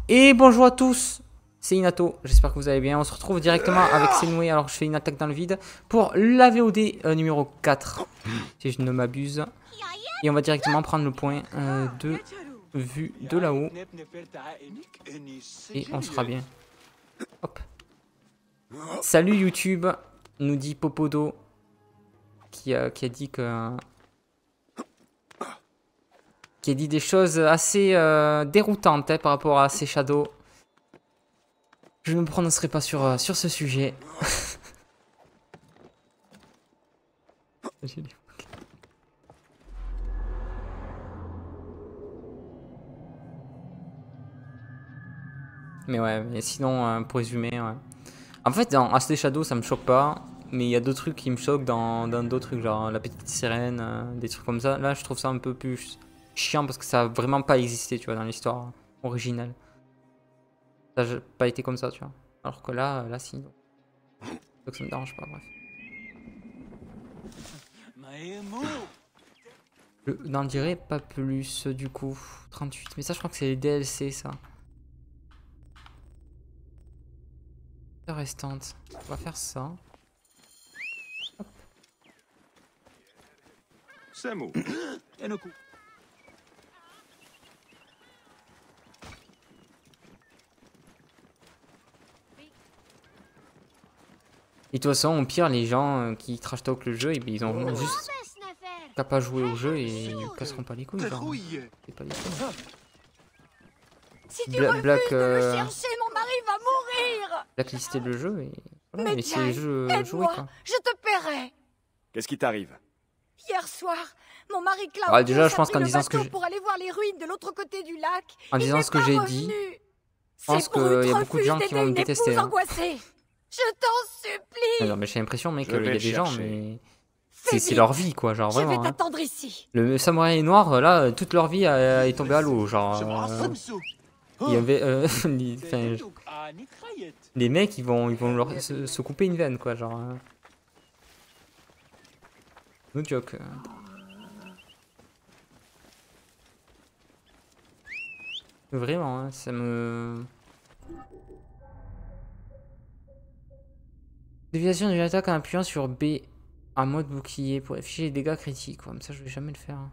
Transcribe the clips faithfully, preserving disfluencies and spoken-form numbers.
Et bonjour à tous, c'est Inato, j'espère que vous allez bien. On se retrouve directement avec Senway, alors je fais une attaque dans le vide pour la V O D euh, numéro quatre, si je ne m'abuse. Et on va directement prendre le point euh, de vue de là-haut. Et on sera bien. Hop. Salut YouTube, nous dit Popodo, qui a, qui a dit que... qui a dit des choses assez euh, déroutantes hein, par rapport à ces shadows. Je ne me prononcerai pas sur, euh, sur ce sujet. Mais ouais, mais sinon, euh, pour résumer, ouais. En fait, dans Ashley Shadow, ça me choque pas. Mais il y a d'autres trucs qui me choquent dans d'autres trucs, genre la petite sirène, euh, des trucs comme ça. Là, je trouve ça un peu plus chiant parce que ça a vraiment pas existé, tu vois, dans l'histoire originale. Ça n'a pas été comme ça, tu vois. Alors que là, là, si. Donc, donc ça me dérange pas, bref. Je n'en dirai pas plus, du coup. trente-huit. Mais ça, je crois que c'est les D L C, ça. La restante. On va faire ça. Hop. Samu. Enoku. Et de toute façon, au pire, les gens euh, qui trash talk le jeu, et bien, ils ont juste qu'à pas jouer au jeu et ils casseront pas les couilles. Genre, c'est pas les couilles. Si tu Bla refuses Black, de le euh... chercher, mon mari va mourir. Blacklister le jeu et voilà, Mais laisser tiens, le jeu jouer aide-moi, quoi. je te paierai. Qu'est-ce qui t'arrive? Hier soir, mon mari Claudio Ah, déjà, je a pense pris qu'en le disant ce que bateau j'ai- pour aller voir les ruines de l'autre côté du lac. En Il disant n'est ce que pas j'ai revenu. dit, je C'est pense qu'il brut y a beaucoup de refuse gens qui d'aider vont me une détester. épouse Hein. angoissée. Je t'en supplie. Non, mais j'ai l'impression, mec, Je qu'il y vais a le des gens, chercher. mais Fais c'est vite. leur vie quoi, genre Je vais vraiment. Hein. t'attendre ici. Le samouraï noir, là, toute leur vie euh, est tombée à l'eau, genre. Euh, il y avait, euh, les, enfin, les mecs, ils vont, ils vont leur, se, se couper une veine, quoi, genre. Euh... No joke. Vraiment, hein, ça me. Déviation d'une attaque en appuyant sur B en mode bouclier pour afficher les dégâts critiques. Comme ça, je vais jamais le faire. Hein.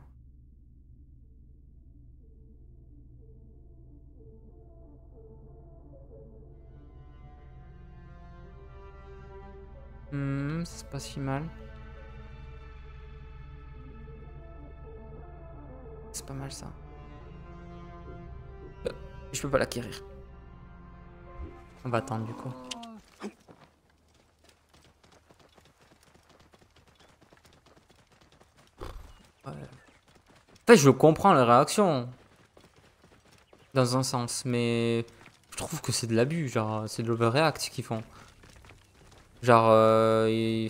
Hmm, c'est pas si mal. C'est pas mal ça. Euh, je peux pas l'acquérir. On va attendre du coup. Ouais. En fait, je comprends la réaction. Dans un sens, mais je trouve que c'est de l'abus, genre c'est de l'overreact qu'ils font. Genre euh, et...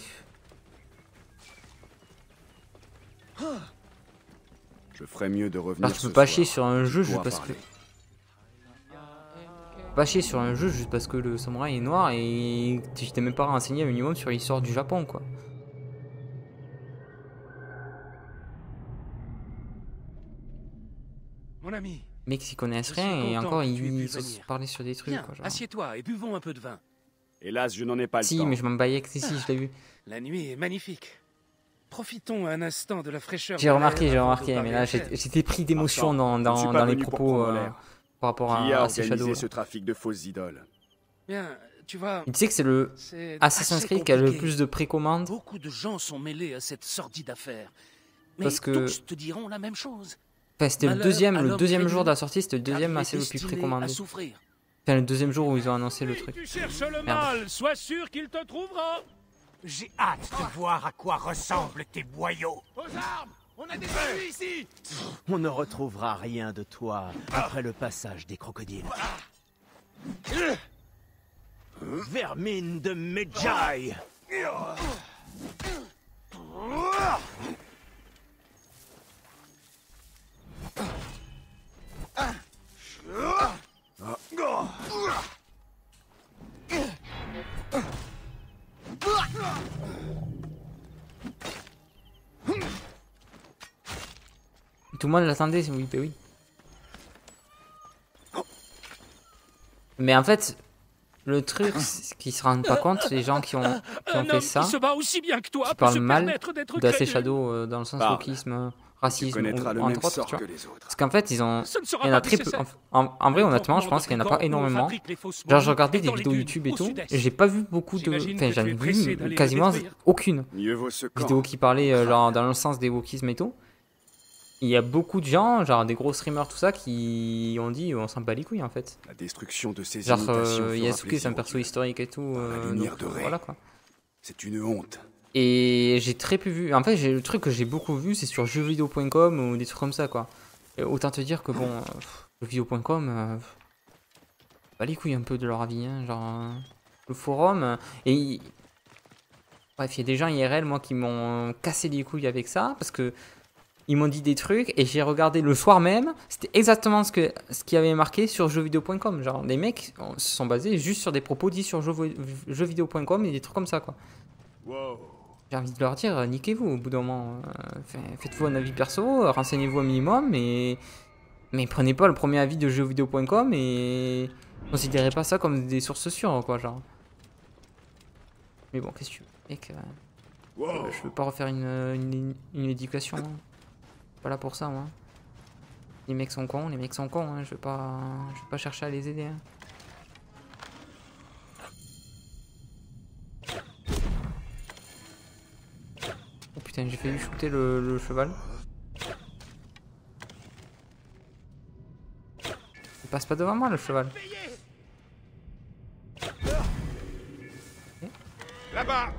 Je ferais mieux de revenir. Alors, tu peux ce pas soir. chier sur un jeu Je juste dois parce que... parler. Pas chier sur un jeu juste parce que le samouraï est noir et tu t'es même pas renseigné un minimum sur l'histoire du Japon quoi. Mon ami. Mecs qui connaissent Je suis rien et content encore que tu aies pu ils se venir. parlaient sur des trucs Viens, quoi. Genre. assieds-toi et buvons un peu de vin. Hélas, je n'en ai pas le Si, temps. mais je m'en baillais que si, si, je l'ai vu. La nuit est magnifique. Profitons un instant de la fraîcheur. J'ai de remarqué, l'air j'ai avant de remarqué, mais parler là affaires. j'étais pris d'émotion dans, je ne suis dans, pas dans les venu pour propos prendre euh, l'air. par rapport Qui à, a à ces organisé shadows. ce trafic de fausses idoles? Bien, tu vois. Tu sais que c'est le c'est Assassin's assez Creed qui a le compliqué. plus de précommandes. Beaucoup de gens sont mêlés à cette sordide affaire. Mais Parce que- tous te diront la même chose. Enfin, c'était le Malheur deuxième, à le l'homme deuxième crédule, jour de la sortie, c'était le car deuxième il est assez le plus destiné précommandé. à souffrir. Enfin, le deuxième jour où ils ont annoncé le truc. Tu cherches le Merde. mal, sois sûr qu'il te trouvera. J'ai hâte de voir à quoi ressemblent tes boyaux. Aux armes, on a des ennemis ici. On ne retrouvera rien de toi après le passage des crocodiles. Vermine de Medjay. Tout le monde l'attendait, oui, bah oui. Mais en fait, le truc, c'est qu'ils se rendent pas compte, les gens qui ont, qui ont Un fait homme ça, qui se bat aussi bien que toi qui peut se parlent mal permettre d'être d'Ace crédule. Shadow euh, dans le sens Parle. wokisme, Tu racisme, connaîtras ou- le entre même autres, sort tu vois. que les autres. Parce qu'en fait, ils ont, Ce ne sera il y en a pas très peu. nécessaire. En, en- en vrai, Le honnêtement, je campement pense de qu'il y en a Frican pas où on énormément. fabrique les fausses Genre, je momies regardais est des dans les vidéos dunes, YouTube et au tout, sud-est. et j'ai pas vu beaucoup de. J'imagine Enfin, que j'en tu ai es pressé vu d'aller le quasiment détruire. aucune Mieux vaut ce camp. vidéo qui parlait euh, genre dans le sens des wokismes et tout. Il y a beaucoup de gens, genre des gros streamers, tout ça, qui ont dit on s'en bat les couilles en fait. La destruction de ces Genre, imitations euh, fera Yasuke, c'est un plaisir perso aux dieux. historique et tout. euh, lumière donc, dorée. voilà quoi. C'est une honte. Et j'ai très peu vu. En fait, j'ai le truc que j'ai beaucoup vu, c'est sur jeux vidéo point com ou des trucs comme ça quoi. Et autant te dire que bon, euh, jeux vidéo point com, euh, bah les couilles un peu de leur avis, hein, genre euh, le forum. euh, et il- bref, il y a des gens I R L moi qui m'ont cassé les couilles avec ça parce que ils m'ont dit des trucs et j'ai regardé le soir même, c'était exactement ce que ce qui avait marqué sur jeux vidéo point com. Genre les mecs euh, se sont basés juste sur des propos dits sur jeux, jeux vidéo point com et des trucs comme ça quoi. Wow. J'ai envie de leur dire, euh, niquez-vous au bout d'un moment. Euh, fait- Faites-vous un avis perso, euh, renseignez-vous un minimum, mais... mais prenez pas le premier avis de jeux vidéo point com et considérez pas ça comme des sources sûres, quoi, genre. Mais bon, qu'est-ce que tu veux, mec, euh, Wow. euh, je veux pas refaire une, une, une éducation. Hein. Pas là pour ça, moi. Les mecs sont cons, les mecs sont cons, hein. Je veux pas, je veux pas chercher à les aider. Hein. Oh putain, j'ai failli shooter le, le cheval. Il passe pas devant moi le cheval. Là-bas.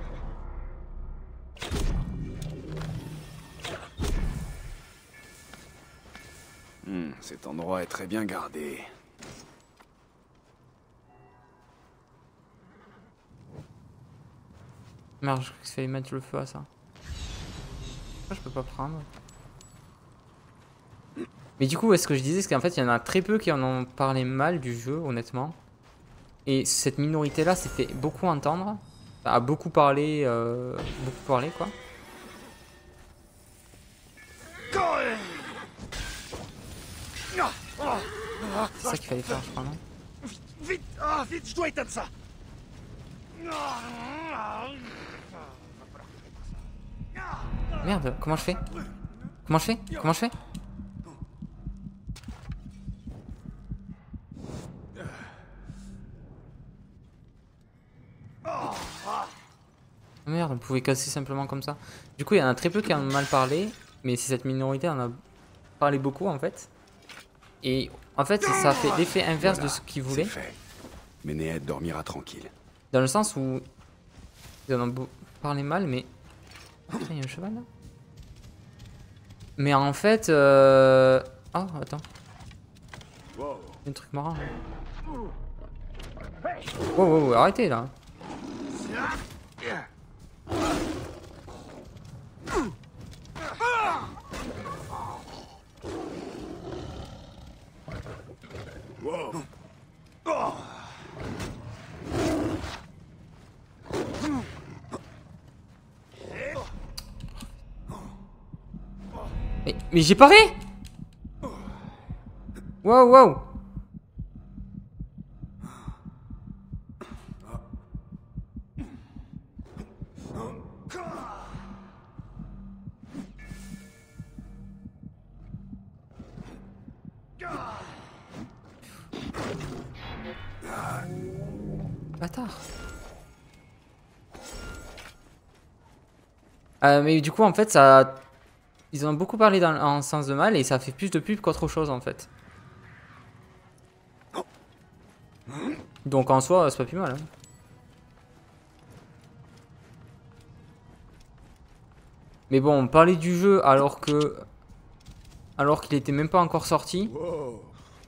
Hmm, cet endroit est très bien gardé. Merde, je crois qu'il fallait mettre le feu à ça. Pourquoi je peux pas prendre? Mais du coup, ce que je disais, c'est qu'en fait, il y en a très peu qui en ont parlé mal du jeu, honnêtement. Et cette minorité-là s'est fait beaucoup entendre, a beaucoup parlé, euh, beaucoup parlé, quoi. C'est ça qu'il fallait faire, je crois, non? Vite, ah, vite, je dois éteindre ça. Merde, comment je fais? Comment je fais? Comment je fais? Merde, on pouvait casser simplement comme ça. Du coup, il y en a très peu qui en ont mal parlé, mais c'est cette minorité en a parlé beaucoup en fait. Et en fait, ça a fait l'effet inverse Voilà, de ce qu'ils c'est voulaient, fait. Ménéette dormira tranquille. dans le sens où ils en ont beau- parlé mal, mais putain, il y a un cheval là. Mais en fait, euh... oh attends, Wow. il y a un truc marrant. Là. Wow, wow, wow, arrêtez là. Wow. Mais, mais j'ai paré. Wow, wow. Bâtard. Euh, mais du coup, en fait, ça... Ils en ont beaucoup parlé dans, en sens de mal et ça fait plus de pub qu'autre chose, en fait. Donc en soi, c'est pas plus mal. Hein. Mais bon, parler du jeu alors que... Alors qu'il était même pas encore sorti. Wow.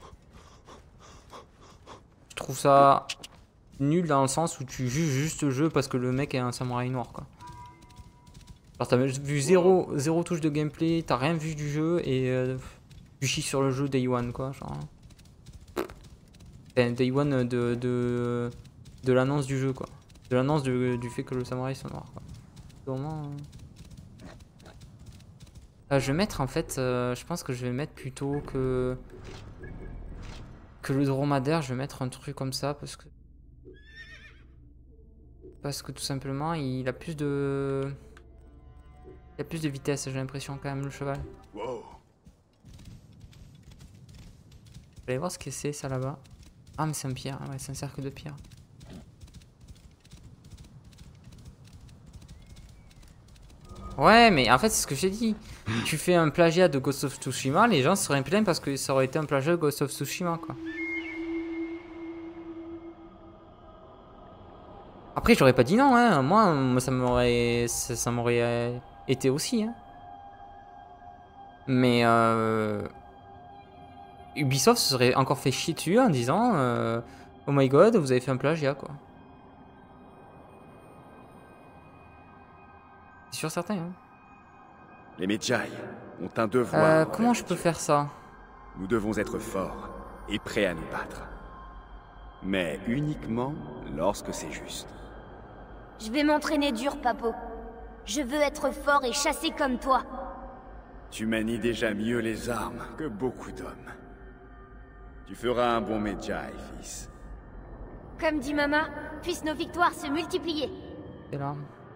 Je trouve ça nul dans le sens où tu juges juste le jeu parce que le mec est un samouraï noir, quoi. Alors t'as vu zéro, zéro touche de gameplay, t'as rien vu du jeu et euh, tu chies sur le jeu Day One, quoi. Genre. Enfin, Day One de, de, de l'annonce du jeu, quoi. De l'annonce du, du fait que le samouraï soit noir, quoi. Vraiment, euh... Euh, je vais mettre en fait, euh, je pense que je vais mettre plutôt que... que que le dromadaire, je vais mettre un truc comme ça parce que... Parce que tout simplement, il a plus de... Il a plus de vitesse, j'ai l'impression quand même, le cheval. Wow. Je vais aller voir ce que c'est ça là-bas. Ah mais c'est un pierre, ouais c'est un cercle de pierre. Ouais mais en fait c'est ce que j'ai dit. Tu fais un plagiat de Ghost of Tsushima, les gens seraient pleins parce que ça aurait été un plagiat de Ghost of Tsushima quoi. Après j'aurais pas dit non hein, moi, moi ça m'aurait ça, ça m'aurait euh, été aussi hein. Mais euh... Ubisoft se serait encore fait chier dessus en disant euh, oh my god vous avez fait un plagiat quoi. C'est sûr certain hein. Les Medjay ont un devoir. Euh, envers comment je les peux dieux. faire ça? Nous devons être forts et prêts à nous battre. Mais uniquement lorsque c'est juste. Je vais m'entraîner dur, Papo. Je veux être fort et chasser comme toi. Tu manies déjà mieux les armes que beaucoup d'hommes. Tu feras un bon Medjay, fils. Comme dit Mama, puissent nos victoires se multiplier. C'est là.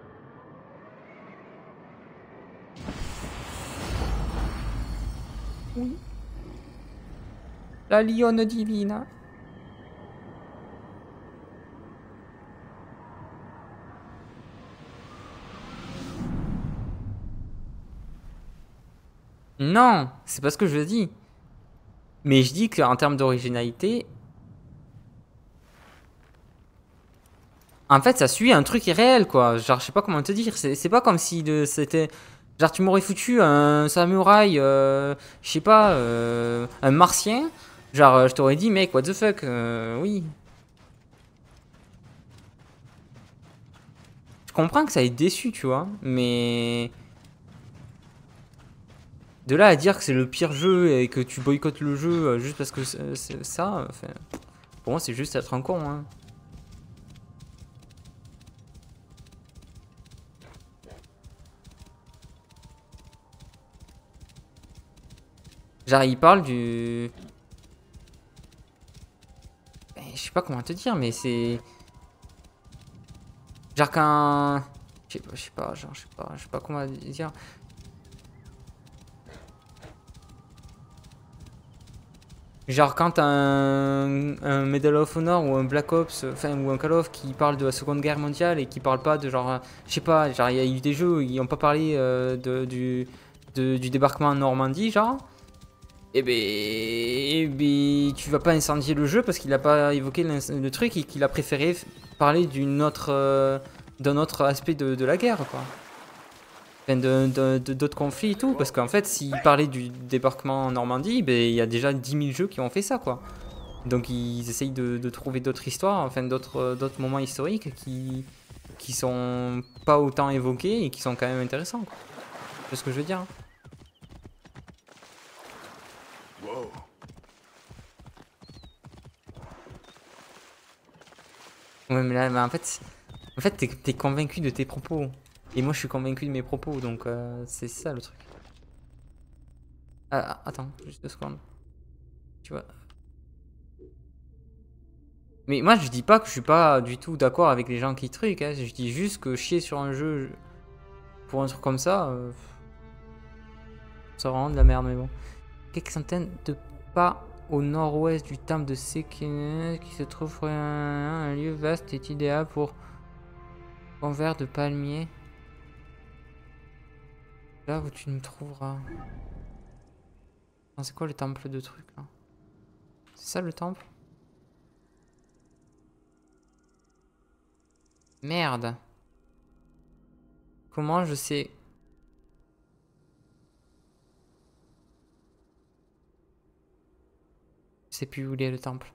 Oui. La lionne divine. Non, c'est pas ce que je dis. Mais je dis qu'en termes d'originalité, en fait, ça suit un truc irréel, quoi. Genre, je sais pas comment te dire. C'est pas comme si de, c'était... Genre, tu m'aurais foutu un samouraï, euh, je sais pas, euh, un martien. Genre, euh, je t'aurais dit, mec, what the fuck, euh, oui. Je comprends que ça ait déçu, tu vois, mais... De là à dire que c'est le pire jeu et que tu boycottes le jeu euh, juste parce que c'est ça, enfin, pour moi, c'est juste être un con, hein. Genre, il parle du... Je sais pas comment te dire, mais c'est... Genre qu'un... Je sais pas, je sais pas, genre, je sais pas, je sais pas comment dire... Genre quand un, un Medal of Honor ou un Black Ops, enfin ou un Call of qui parle de la Seconde Guerre mondiale et qui parle pas de genre, je sais pas, genre il y a eu des jeux où ils ont pas parlé euh, de, du, de, du débarquement en Normandie, genre, et ben, et ben tu vas pas incendier le jeu parce qu'il a pas évoqué le, le truc et qu'il a préféré parler d'une autre, euh, d'un autre aspect de, de la guerre quoi. Enfin, de, de, d'autres conflits et tout, parce qu'en fait, s'il parlait du débarquement en Normandie, ben, il y a déjà dix mille jeux qui ont fait ça, quoi. Donc ils essayent de, de trouver d'autres histoires, enfin d'autres d'autres moments historiques qui, qui sont pas autant évoqués et qui sont quand même intéressants, quoi. C'est ce que je veux dire. Hein. Wow. Ouais, mais là, mais en fait, en fait t'es, t'es convaincu de tes propos. Et moi je suis convaincu de mes propos, donc euh, c'est ça le truc. Ah, attends, juste deux secondes. Tu vois. Mais moi je dis pas que je suis pas du tout d'accord avec les gens qui truquent, hein. Je dis juste que chier sur un jeu pour un truc comme ça, euh, ça rend de la merde, mais bon. Quelques centaines de pas au nord-ouest du temple de Sekene, qui se trouve un, un lieu vaste et idéal pour un verre de palmier. Là où tu me trouveras. C'est quoi le temple de truc là? C'est ça le temple? Merde. Comment je sais? Je sais plus où il est le temple.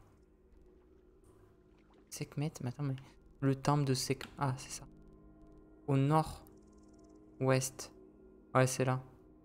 Sekhmet? Mais attends, mais. Le temple de Sek. Ah, c'est ça. Au nord-ouest. Ouais, c'est là.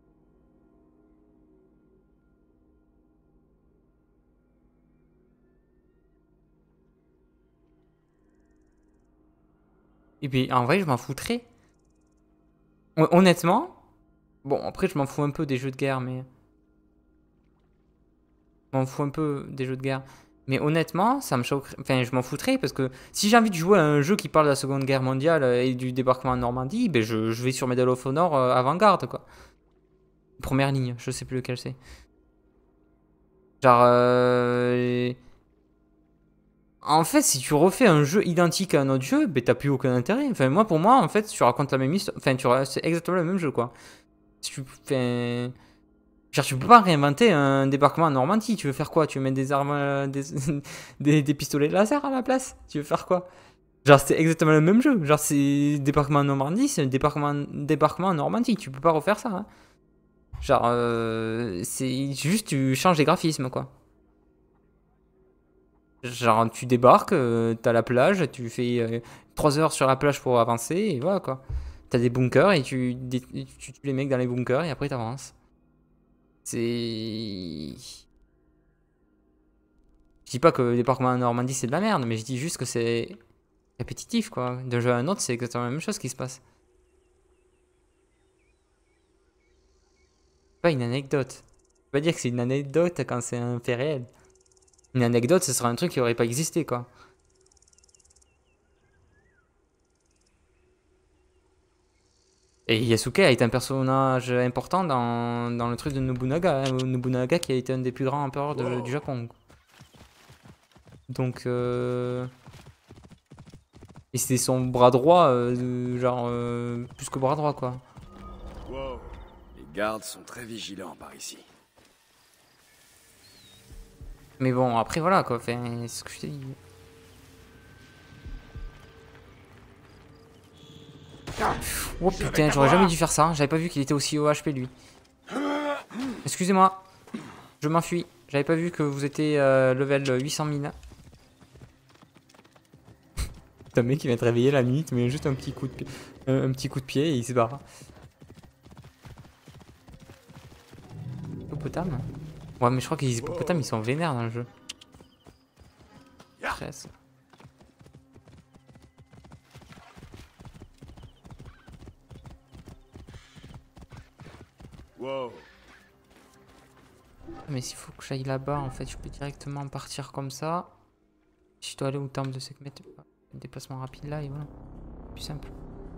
Et puis, en vrai, je m'en foutrais. Honnêtement. Bon, après, je m'en fous un peu des jeux de guerre, mais... Je m'en fous un peu des jeux de guerre. Mais honnêtement, ça me choquerait. Enfin, je m'en foutrais parce que si j'ai envie de jouer à un jeu qui parle de la Seconde Guerre mondiale et du débarquement en Normandie, ben je, je vais sur Medal of Honor euh, avant-garde, quoi. Première ligne, je sais plus lequel c'est. Genre. Euh... En fait, si tu refais un jeu identique à un autre jeu, ben t'as plus aucun intérêt. Enfin, moi, pour moi, en fait, tu racontes la même histoire. Enfin, tu... c'est exactement le même jeu, quoi. Si tu fais. Genre, tu peux pas réinventer un débarquement en Normandie. Tu veux faire quoi? Tu veux mettre des armes, euh, des... des, des pistolets laser à la place? Tu veux faire quoi? Genre, c'est exactement le même jeu. Genre, c'est débarquement en Normandie, c'est un débarquement, débarquement en Normandie. Tu peux pas refaire ça. Hein. Genre, euh, c'est juste, tu changes les graphismes, quoi. Genre, tu débarques, euh, t'as la plage, tu fais euh, trois heures sur la plage pour avancer, et voilà, quoi. T'as des bunkers, et tu, tu tues les mecs dans les bunkers, et après t'avances. C'est... Je dis pas que le débarquement en Normandie c'est de la merde, mais je dis juste que c'est répétitif, quoi. D'un jeu à un autre, c'est exactement la même chose qui se passe. C'est pas une anecdote. Je peux pas dire que c'est une anecdote quand c'est un fait réel. Une anecdote, ce serait un truc qui aurait pas existé, quoi. Et Yasuke a été un personnage important dans, dans le truc de Nobunaga. Hein. Nobunaga qui a été un des plus grands empereurs de, du Japon. Donc... Euh... Et c'était son bras droit, euh, genre... Euh, plus que bras droit, quoi. Wow. Les gardes sont très vigilants par ici. Mais bon, après, voilà, quoi. Enfin, c'est ce que je t'ai dit. Oh putain, j'aurais jamais dû faire ça. J'avais pas vu qu'il était aussi haut H P lui. Excusez-moi. Je m'enfuis. J'avais pas vu que vous étiez euh, level huit cent mille. T'as un mec qui vient te réveiller la nuit, tu mets juste un petit coup de pied, un, un petit coup de pied et il se barre. Hippopotame. Ouais, mais je crois que les hippopotames ils sont vénères dans le jeu. treize. Wow. Mais s'il faut que j'aille là-bas, en fait, je peux directement partir comme ça. Si je dois aller au temple de Sekhmet, un déplacement rapide là et voilà. Plus simple.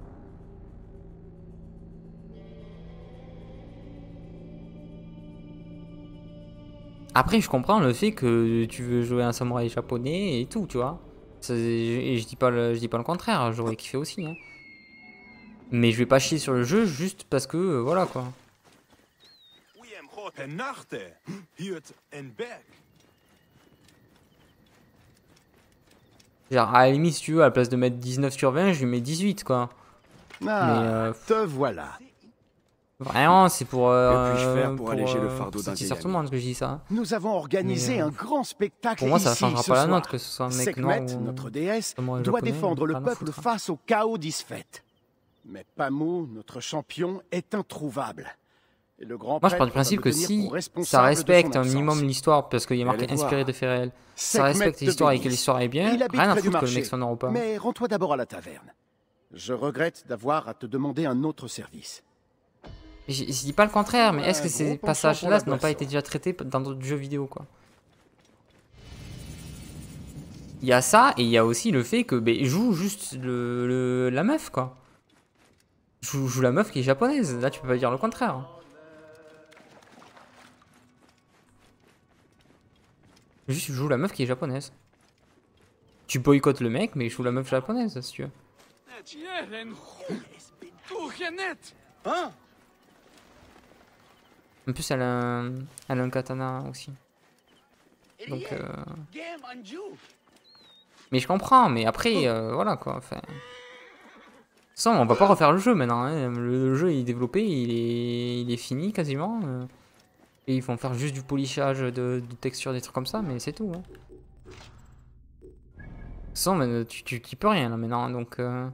Après, je comprends le fait que tu veux jouer un samouraï japonais et tout, tu vois. Et je dis pas le, je dis pas le contraire, j'aurais kiffé aussi. Hein. Mais je vais pas chier sur le jeu juste parce que, euh, voilà quoi. Genre, à la limite, si tu veux, à la place de mettre dix-neuf sur vingt, je lui mets dix-huit quoi. Ah, Mais, euh, te voilà. Vraiment, c'est pour. Euh, Que puis-je faire pour pour alléger euh, le fardeau d'un satisfaire tout le monde que je dis ça. Nous avons organisé Mais, euh, un grand spectacle Pour moi, ça ici changera ce pas la soir. note que ce soit un mec noir Sekhmet, ou notre déesse, samouraï doit japonais, défendre le rien à peuple foutre. face au chaos d'Isfet. Mais Pamu, notre champion, est introuvable. Et le grand Moi, je pars du prêtre va principe me que tenir si pour responsable ça de respecte son un minimum absence. l'histoire, parce qu'il y a marqué Allez voir. inspiré de faits réels, ça Sekhmet respecte te l'histoire et que bénisse. l'histoire est bien, Il habite rien à près du foutre que le marché. mec soit noir ou pas. Mais rends-toi d'abord à la taverne. Je regrette d'avoir à te demander un autre service. Je, je dis pas le contraire, mais Ouais, est-ce que gros ces penchant passages-là pour la n'ont pas boisson. été déjà traités dans d'autres jeux vidéo, quoi? Il y a ça, et il y a aussi le fait que ben, joue juste le, le- la meuf, quoi. Joue, joue la meuf qui est japonaise, là tu peux pas dire le contraire. Juste joue la meuf qui est japonaise. Tu boycottes le mec, mais joue la meuf japonaise, si tu veux. Hein? En plus, elle a un, elle a un katana aussi. Donc, euh... Mais je comprends, mais après, euh, voilà quoi. Enfin... Ça, on va pas refaire le jeu maintenant. Hein. Le, le jeu il est développé, il est, il est fini quasiment. euh. Et ils vont faire juste du polissage de, de texture, des trucs comme ça, mais c'est tout. Hein. De toute façon, mais tu, tu, tu peux rien là maintenant, hein, donc... Euh...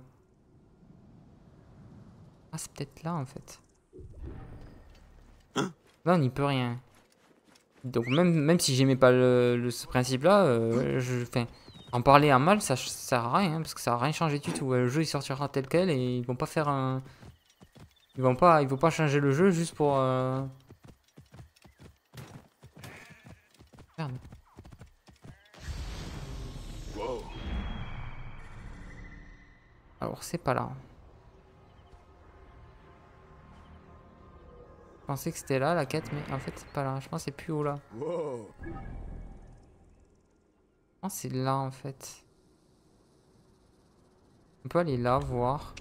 Ah, c'est peut-être là en fait. Là, on n'y peut rien. Donc même, même si j'aimais pas le, le- ce principe-là, euh, je, enfin, en parler en mal, ça, ça sert à rien, hein, parce que ça n'a rien changé du tout. Le jeu, il sortira tel quel et ils vont pas faire un... Ils vont pas, ils vont pas changer le jeu juste pour... Euh... Merde. Alors, c'est pas là. Je pensais que c'était là, la quête, mais en fait, c'est pas là. Je pense que c'est plus haut, là. Wow. Je pense que c'est là, en fait. On peut aller là, voir.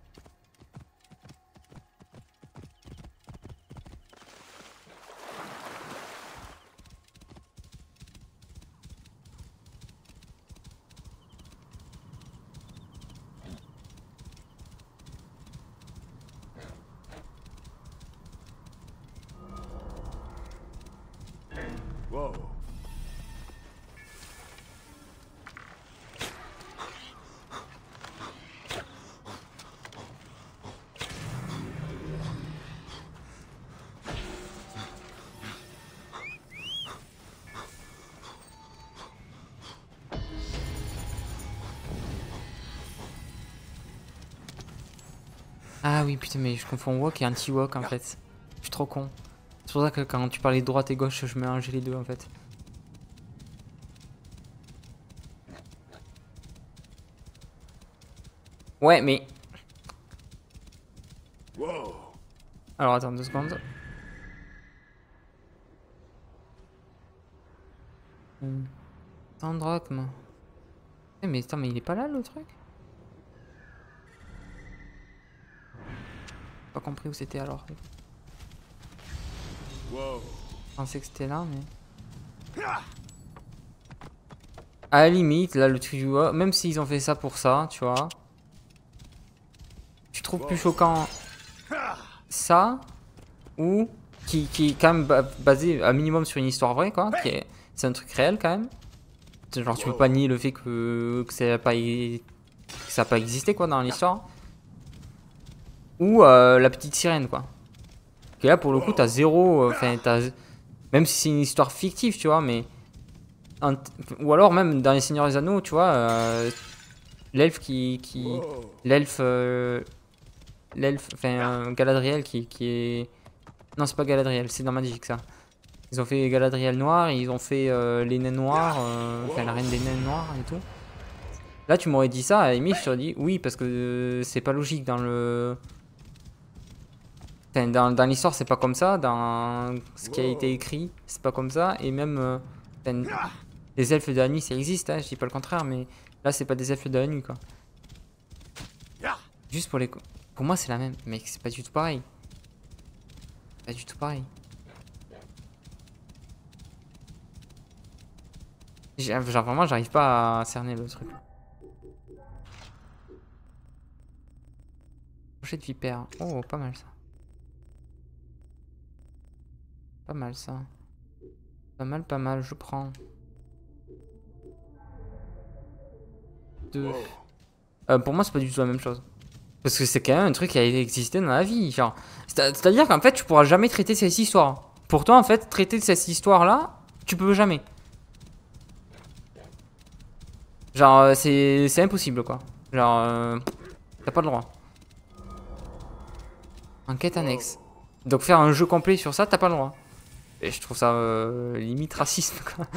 Wow. Ah oui, putain, mais je confonds walk et anti-walk en fait. Je suis trop con. C'est pour ça que quand tu parlais de droite et gauche, je mélangeais les deux en fait. Ouais, mais. Wow. Alors attends deux secondes. Hmm. Tandrocme. Eh, mais attends, mais il est pas là le truc? Pas compris où c'était alors. Wow. Je pensais que c'était là, mais. À la limite, là, le truc du haut, même s'ils ont fait ça pour ça, tu vois. Tu trouves plus choquant ça ou qui, qui est quand même basé à minimum sur une histoire vraie, quoi. C'est un truc réel quand même. Genre, tu peux pas nier le fait que, que ça n'a pas, que ça a pas existé, quoi, dans l'histoire. Ou euh, la petite sirène, quoi. Et là, pour le coup, t'as zéro. Enfin, euh, même si c'est une histoire fictive, tu vois, mais. Un, ou alors, même dans Les Seigneurs des Anneaux, tu vois, euh, l'elfe qui. qui l'elfe. Euh, l'elfe. Enfin, euh, Galadriel qui, qui est. Non, c'est pas Galadriel, c'est dans Magic, ça. Ils ont fait Galadriel noir, ils ont fait euh, les nains noirs, euh, enfin, la reine des nains noirs et tout. Là, tu m'aurais dit ça, à la limite, je t'aurais dit oui, parce que euh, c'est pas logique dans le. Enfin, dans, dans l'histoire, c'est pas comme ça. Dans ce qui a été écrit, c'est pas comme ça. Et même, euh, enfin, les elfes de la nuit, ça existe, hein, je dis pas le contraire, mais là, c'est pas des elfes de la nuit, quoi. Juste pour les. Pour moi, c'est la même, mais c'est pas du tout pareil. Pas du tout pareil. Genre, vraiment, j'arrive pas à cerner le truc. Crochet de vipère. Oh, pas mal ça. Pas mal ça. Pas mal, pas mal, je prends. Deux. Euh, pour moi, c'est pas du tout la même chose. Parce que c'est quand même un truc qui a existé dans la vie. Genre, c'est-à-dire qu'en fait, tu pourras jamais traiter cette histoire. Pour toi, en fait, traiter cette histoire-là, tu peux jamais. Genre, c'est impossible, quoi. Genre, euh, t'as pas le droit. Enquête annexe. Donc faire un jeu complet sur ça, t'as pas le droit. Et je trouve ça euh, limite raciste, quoi.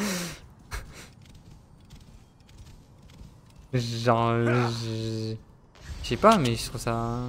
Genre, euh, je sais pas, mais je trouve ça.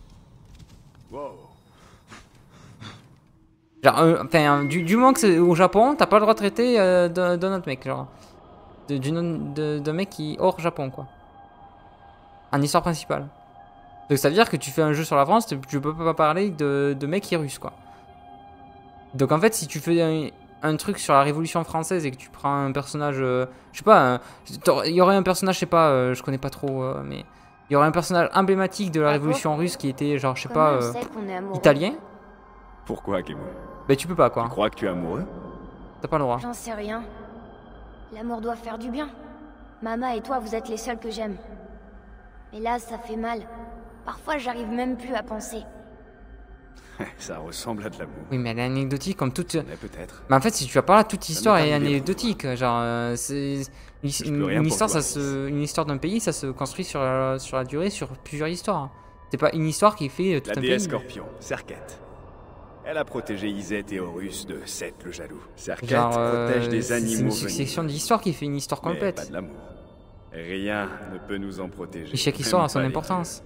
Genre, euh, enfin, du, du moment que c'est au Japon, t'as pas le droit de traiter euh, d'un autre mec, genre. D'un mec qui est hors Japon, quoi. En histoire principale. Donc ça veut dire que tu fais un jeu sur la France, tu peux pas parler de, de mec qui est russe, quoi. Donc en fait, si tu fais un, un truc sur la Révolution française et que tu prends un personnage, euh, je sais pas, il y aurait un personnage, je sais pas, euh, je connais pas trop, euh, mais il y aurait un personnage emblématique de la Révolution russe qui était genre, je sais pas, euh, italien. Pourquoi, Kemo? Bah tu peux pas, quoi. Tu crois que tu es amoureux? T'as pas le droit. J'en sais rien. L'amour doit faire du bien. Mama et toi, vous êtes les seuls que j'aime. Mais là, ça fait mal. Parfois, j'arrive même plus à penser. Ça ressemble à de l'amour. Oui, mais elle est anecdotique comme toute. Mais peut-être. Mais en fait, si tu vas par là, toute histoire est anecdotique. Genre, euh, c'est une, une histoire, ça se, une histoire d'un pays, ça se construit sur la, sur la durée, sur plusieurs histoires. C'est pas une histoire qui fait tout la un pays. La déesse Scorpion, Serket. Elle a protégé Izette et Horus de Seth le jaloux. Serket Genre, euh, protège des animaux. C'est une succession d'histoires qui fait une histoire complète. Mais pas de l'amour. Rien ne peut nous en protéger. Et chaque même histoire a son pas les importance.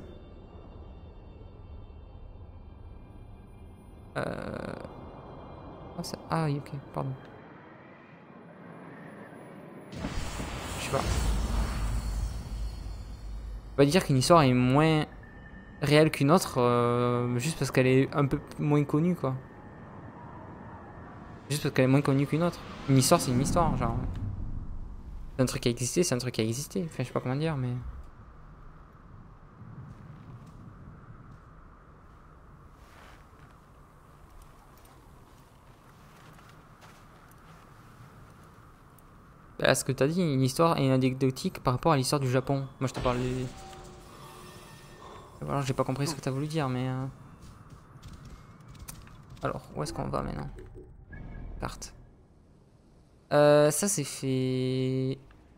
Euh... Ah, ça- ah oui, ok, pardon. Je sais pas. On va dire qu'une histoire est moins réelle qu'une autre euh, juste parce qu'elle est un peu moins connue, quoi. Juste parce qu'elle est moins connue qu'une autre. Une histoire, c'est une histoire, genre. C'est un truc qui a existé, c'est un truc qui a existé. Enfin, je sais pas comment dire, mais... Bah, ce que t'as dit, une histoire et une anecdotique par rapport à l'histoire du Japon. Moi, je te parle des... Voilà, j'ai pas compris ce que t'as voulu dire, mais... euh, Alors, où est-ce qu'on va maintenant? Carte. Euh, ça, c'est fait...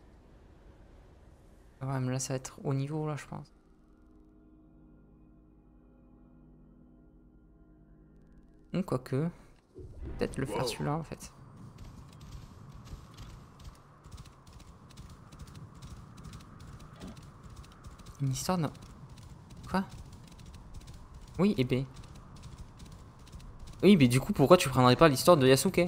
Ouais, mais là, ça va être au niveau, là, je pense. Hum, quoique... Peut-être le faire celui-là, en fait. Une histoire de... Quoi? Oui, et B. Oui, mais du coup, pourquoi tu prendrais pas l'histoire de Yasuke?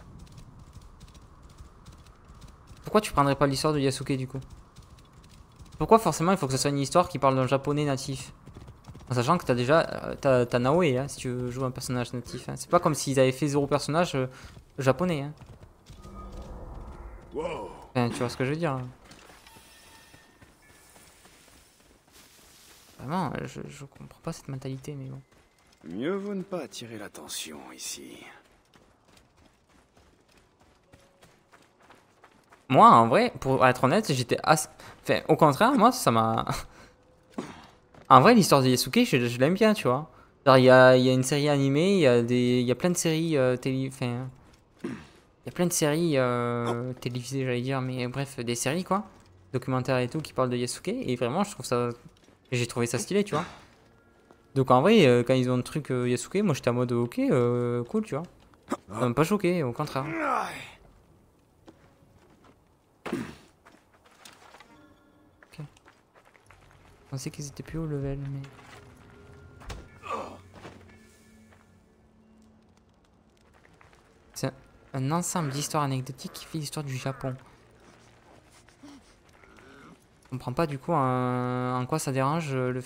Pourquoi tu prendrais pas l'histoire de Yasuke, du coup? Pourquoi forcément il faut que ce soit une histoire qui parle d'un japonais natif? En sachant que t'as déjà... euh, T'as t'as Naoe, hein, si tu veux jouer un personnage natif. Hein. C'est pas comme s'ils avaient fait zéro personnage euh, japonais. Hein. Enfin, tu vois ce que je veux dire? Hein. Vraiment, je, je comprends pas cette mentalité, mais bon. Mieux vaut ne pas attirer l'attention ici. Moi, en vrai, pour être honnête, j'étais assez... Enfin, au contraire, moi, ça m'a... En vrai, l'histoire de Yasuke, je, je l'aime bien, tu vois. Genre, il y a, il y a une série animée, il y a des... Il y a plein de séries euh, télé... Enfin... Il y a plein de séries euh, télévisées, j'allais dire, mais bref, des séries, quoi. Documentaires et tout, qui parlent de Yasuke, et vraiment, je trouve ça... J'ai trouvé ça stylé, tu vois. Donc, en vrai, euh, quand ils ont le truc euh, Yasuke, moi, j'étais en mode, ok, euh, cool, tu vois. Ça m'a pas choqué, au contraire. Je pensais qu'ils étaient plus haut level, mais... C'est un ensemble d'histoires anecdotiques qui fait l'histoire du Japon. Je comprends pas du coup en, en quoi ça dérange euh, le...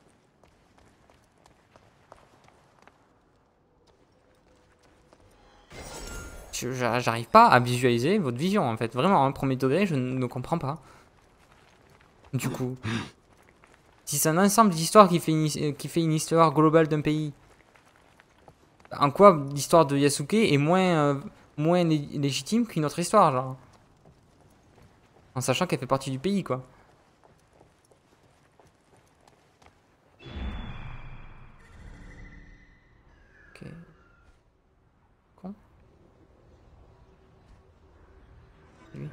Je- j'a- J'arrive pas à visualiser votre vision en fait. Vraiment, un premier degré, je ne comprends pas. Du coup... Si c'est un ensemble d'histoires qui fait une, qui fait une histoire globale d'un pays, en quoi l'histoire de Yasuke est moins, euh, moins lé- légitime qu'une autre histoire, genre? En sachant qu'elle fait partie du pays, quoi. Ok. Con. Lui.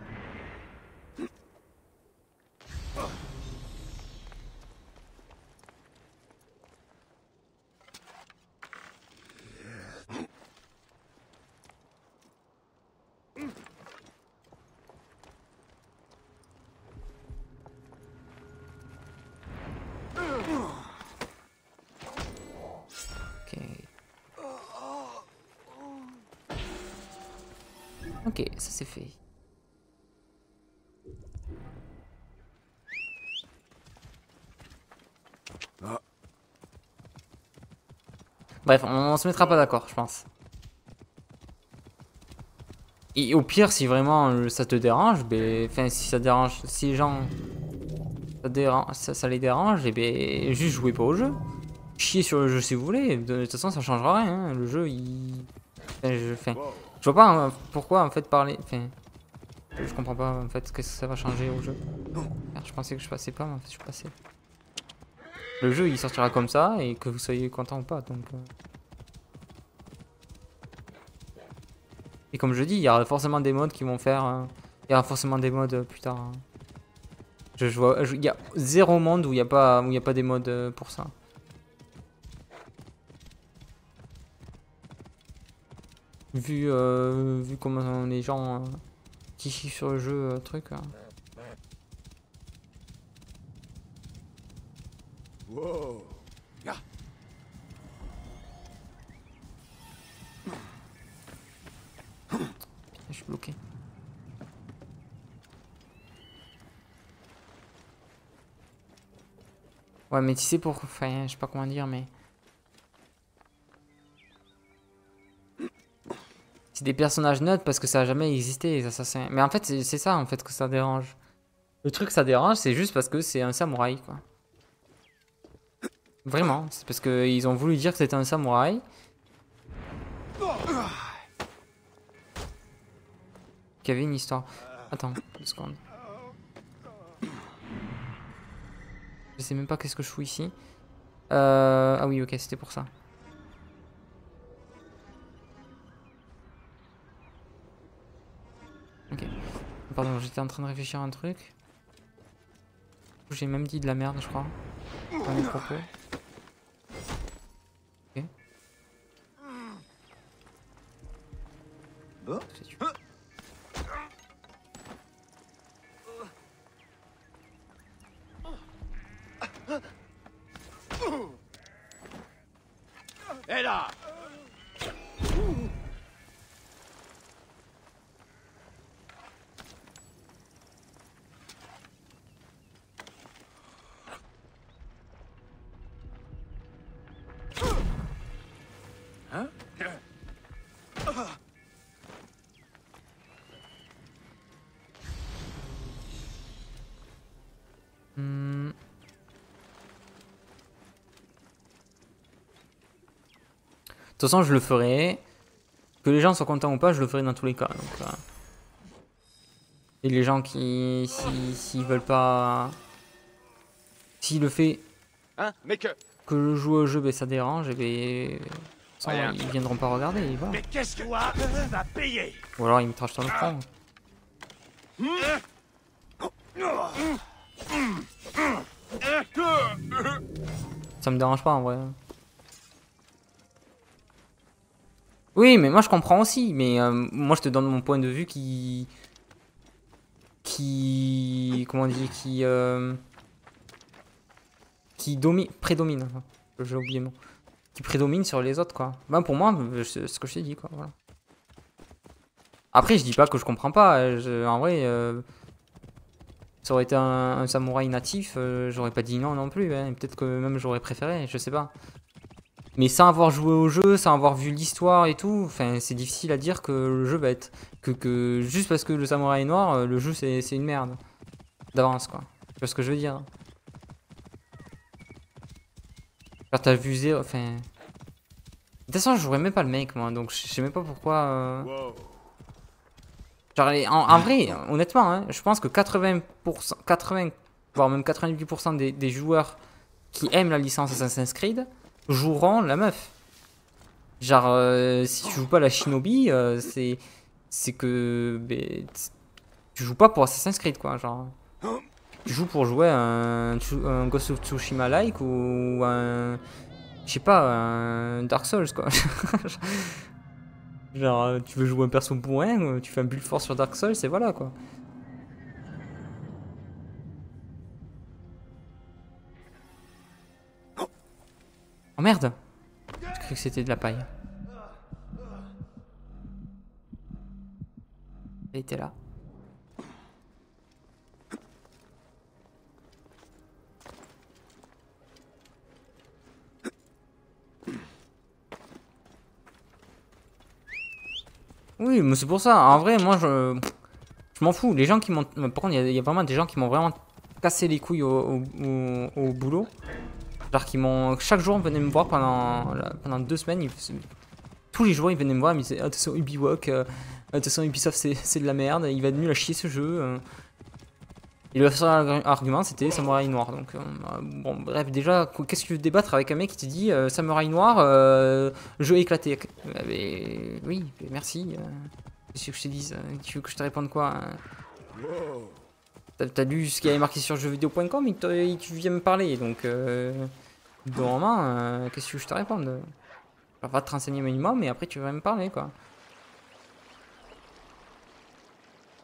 Ok, ça c'est fait. Ah. Bref, on, on se mettra pas d'accord, je pense. Et au pire, si vraiment euh, ça te dérange, ben, enfin, si ça dérange, si les gens, ça, dérange, ça, ça les dérange, et ben, juste jouez pas au jeu. Chiez sur le jeu si vous voulez. De, de toute façon, ça changera rien. Hein. Le jeu, il, enfin, je, enfin, je vois pas hein, pourquoi en fait parler. Enfin, je, je comprends pas en fait qu'est-ce que ça va changer au jeu. Merde, je pensais que je passais pas, mais en fait, je suis passé. Le jeu, il sortira comme ça, et que vous soyez content ou pas, donc. Euh... Et comme je dis, il y aura forcément des modes qui vont faire... Euh, il y aura forcément des modes euh, plus tard. Hein. Je, je vois... Il y a zéro monde où il n'y a, pas, où il y a pas des modes euh, pour ça. Vu, euh, vu comment les gens euh, qui chient sur le jeu, euh, truc... Euh. Wow. Ah. Je suis bloqué. Ouais, mais tu sais pour... Enfin, je sais pas comment dire, mais... C'est des personnages neutres parce que ça a jamais existé, les assassins. Mais en fait, c'est ça, en fait, que ça dérange. Le truc que ça dérange, c'est juste parce que c'est un samouraï, quoi. Vraiment, c'est parce qu'ils ont voulu dire que c'était un samouraï. Qu'il y avait une histoire. Attends, deux secondes. Je sais même pas qu'est-ce que je fous ici. Euh... Ah oui, ok, c'était pour ça. Ok. Pardon, j'étais en train de réfléchir à un truc. J'ai même dit de la merde, je crois. Dans mes propos. Ok. Bon. Et là. Hein? Hmm. De toute façon, je le ferai. Que les gens soient contents ou pas, je le ferai dans tous les cas. Donc, euh... Et les gens qui, s'ils si, si veulent pas, s'il le fait, Hein? Mais que... que je joue au jeu, ben ça dérange, et ben, sans, Rien. ils viendront pas regarder. Et voilà. Mais qu'est-ce que... Toi, tu vas payer. Ou alors ils me trachent dans le front. Ça me dérange pas en vrai. Oui, mais moi je comprends aussi. Mais euh, moi je te donne mon point de vue qui. Qui. Comment on dit Qui. Euh, qui domine. Prédomine. J'ai oublié le mot. Qui prédomine sur les autres quoi. Ben, pour moi, c'est ce que je t'ai dit quoi. Voilà. Après, je dis pas que je comprends pas. Je, en vrai. Euh, Ça aurait été un, un samouraï natif, euh, j'aurais pas dit non non plus, hein. Peut-être que même j'aurais préféré, je sais pas. Mais sans avoir joué au jeu, sans avoir vu l'histoire et tout, enfin c'est difficile à dire que le jeu va être... Que, que juste parce que le samouraï est noir, le jeu c'est une merde. D'avance quoi. Tu vois ce que je veux dire? Genre t'as vu zéro, enfin... De toute façon je jouerais même pas le mec moi, donc je sais même pas pourquoi... Euh... Wow. Genre, en, en vrai, honnêtement, hein, je pense que quatre-vingts pour cent, quatre-vingts, voire même quatre-vingt-dix pour cent des, des joueurs qui aiment la licence Assassin's Creed joueront la meuf. Genre, euh, si tu joues pas la Shinobi, euh, c'est c'est que ben, tu joues pas pour Assassin's Creed, quoi. Genre, tu joues pour jouer un, un Ghost of Tsushima-like ou un, je sais pas, un Dark Souls, quoi. Genre, tu veux jouer un perso bourrin, tu fais un build force sur Dark Souls, et voilà quoi. Oh merde! J'ai cru que c'était de la paille. Elle était là. Oui, mais c'est pour ça. En vrai, moi, je, je m'en fous. Les gens qui m'ont... Par contre, il y, y a vraiment des gens qui m'ont vraiment cassé les couilles au, au, au, au boulot. Genre, qui m'ont... Chaque jour, ils venaient me voir pendant, pendant deux semaines. Ils... Tous les jours, ils venaient me voir. Ils me disaient, attention, Ubiwok, euh, attention, Ubisoft, c'est de la merde. Il va être nul à chier ce jeu. Euh. Et le seul argument, c'était Samouraï Noir. Donc, euh, bon, bref, déjà, qu'est-ce que tu veux débattre avec un mec qui te dit euh, Samouraï Noir, euh, jeu éclaté? euh, mais, oui, mais merci. Euh, Qu'est-ce que je te dise? Tu veux que je te réponde quoi? Wow. T'as as lu ce qu'il y avait marqué sur jeuxvideo point com et tu viens me parler. Donc, euh, normalement, euh, qu'est-ce que tu veux que je te réponde? Je vais te renseigner au minimum, mais après, tu vas me parler, quoi.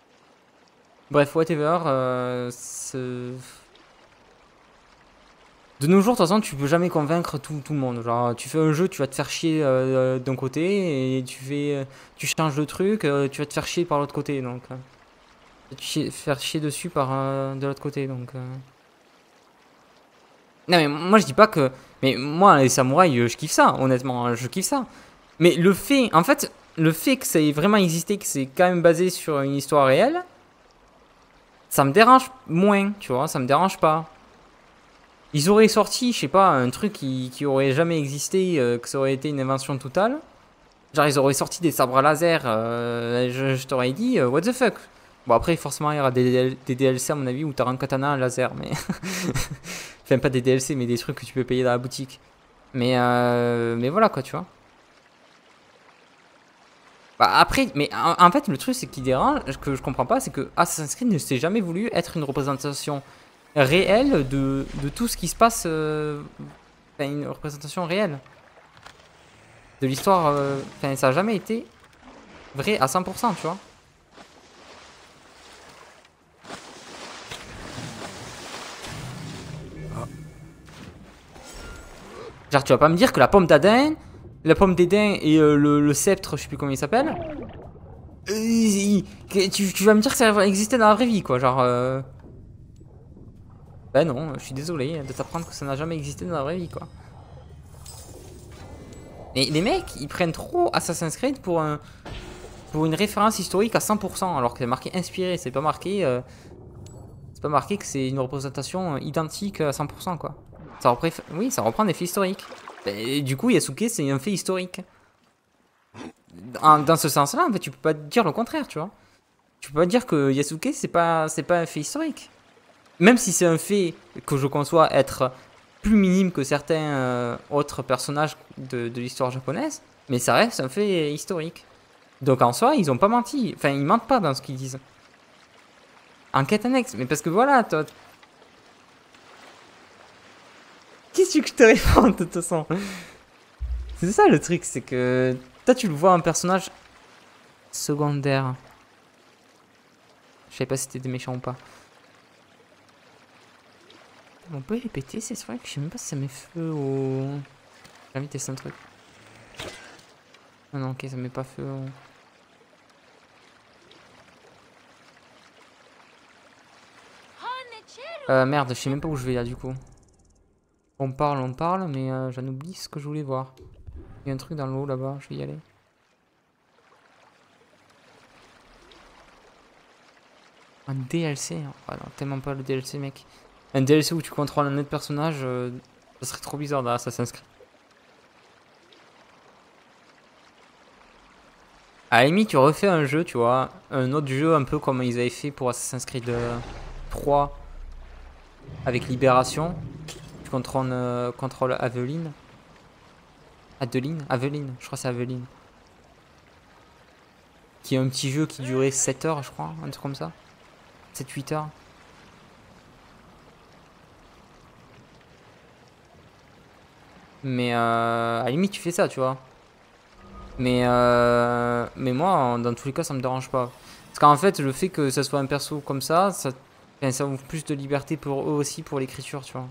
Bref, whatever. Euh, De nos jours, de toute façon, tu peux jamais convaincre tout, tout le monde. Genre, tu fais un jeu, tu vas te faire chier euh, d'un côté, et tu fais, euh, tu changes de truc, euh, tu vas te faire chier par l'autre côté. Donc, euh, tu vas te chier- faire chier dessus par euh, de l'autre côté. Donc, euh. Non mais moi je dis pas que, mais moi les samouraïs, euh, je kiffe ça. Honnêtement, euh, je kiffe ça. Mais le fait, en fait, le fait que ça ait vraiment existé, que c'est quand même basé sur une histoire réelle, ça me dérange moins, tu vois, ça me dérange pas. Ils auraient sorti, je sais pas, un truc qui, qui aurait jamais existé, euh, que ça aurait été une invention totale. Genre, ils auraient sorti des sabres laser, euh, je, je t'aurais dit, euh, what the fuck. Bon, après, forcément, il y aura des, des D L C, à mon avis, où t'auras un katana, un laser, mais. Enfin, pas des D L C, mais des trucs que tu peux payer dans la boutique. Mais, euh, mais voilà, quoi, tu vois. Bah, après, mais en, en fait, le truc, c'est qui dérange, que je comprends pas, c'est que Assassin's Creed ne s'est jamais voulu être une représentation réelle de, de tout ce qui se passe. Euh, enfin, une représentation réelle de l'histoire. euh, Enfin, ça a jamais été vrai à cent pour cent, tu vois. Genre, tu vas pas me dire que la pomme d'Adin, la pomme d'Éden et euh, le, le sceptre, je sais plus comment il s'appelle. euh, il- que- tu, tu vas me dire que ça existait dans la vraie vie, quoi. Genre. Euh... Ben non, je suis désolé de t'apprendre que ça n'a jamais existé dans la vraie vie, quoi. Et les mecs, ils prennent trop Assassin's Creed pour un, pour une référence historique à cent pour cent, alors que c'est marqué inspiré, c'est pas marqué, euh, c'est pas marqué que c'est une représentation identique à cent pour cent, quoi. Ça reprend, oui, ça reprend des faits historiques. Et du coup, Yasuke, c'est un fait historique. En- dans ce sens-là, en fait, tu peux pas dire le contraire, tu vois. Tu peux pas dire que Yasuke, c'est pas, c'est pas un fait historique. Même si c'est un fait que je conçois être plus minime que certains euh, autres personnages de, de l'histoire japonaise, mais ça reste un fait historique. Donc en soi, ils ont pas menti. Enfin, ils mentent pas dans ce qu'ils disent. Enquête annexe. Mais parce que voilà, toi. Qu'est-ce que tu veux que je te réponde de toute façon? C'est ça le truc, c'est que toi tu le vois un personnage secondaire. Je sais pas si c'était des méchants ou pas. On peut les péter, c'est vrai que je sais même pas si ça met feu au... J'ai envie de tester un truc. Ah non, ok, ça met pas feu au... Euh, merde, je sais même pas où je vais là du coup. On parle, on parle, mais euh, j'en oublie ce que je voulais voir. Il y a un truc dans l'eau là-bas, je vais y aller. Un D L C? Ah non, tellement pas le D L C, mec. Un D L C où tu contrôles un autre personnage, euh, ça serait trop bizarre dans Assassin's Creed. À la limite, tu refais un jeu, tu vois, un autre jeu un peu comme ils avaient fait pour Assassin's Creed euh, trois avec Libération. Tu contrôles, euh, contrôles Aveline. Adeline Aveline, je crois que c'est Aveline. Qui est un petit jeu qui durait sept heures, je crois, un truc comme ça. sept huit heures. Mais euh, à la limite, tu fais ça, tu vois. Mais, euh, mais moi, dans tous les cas, ça me dérange pas. Parce qu'en fait, le fait que ça soit un perso comme ça, ça, enfin, ça ouvre plus de liberté pour eux aussi, pour l'écriture, tu vois.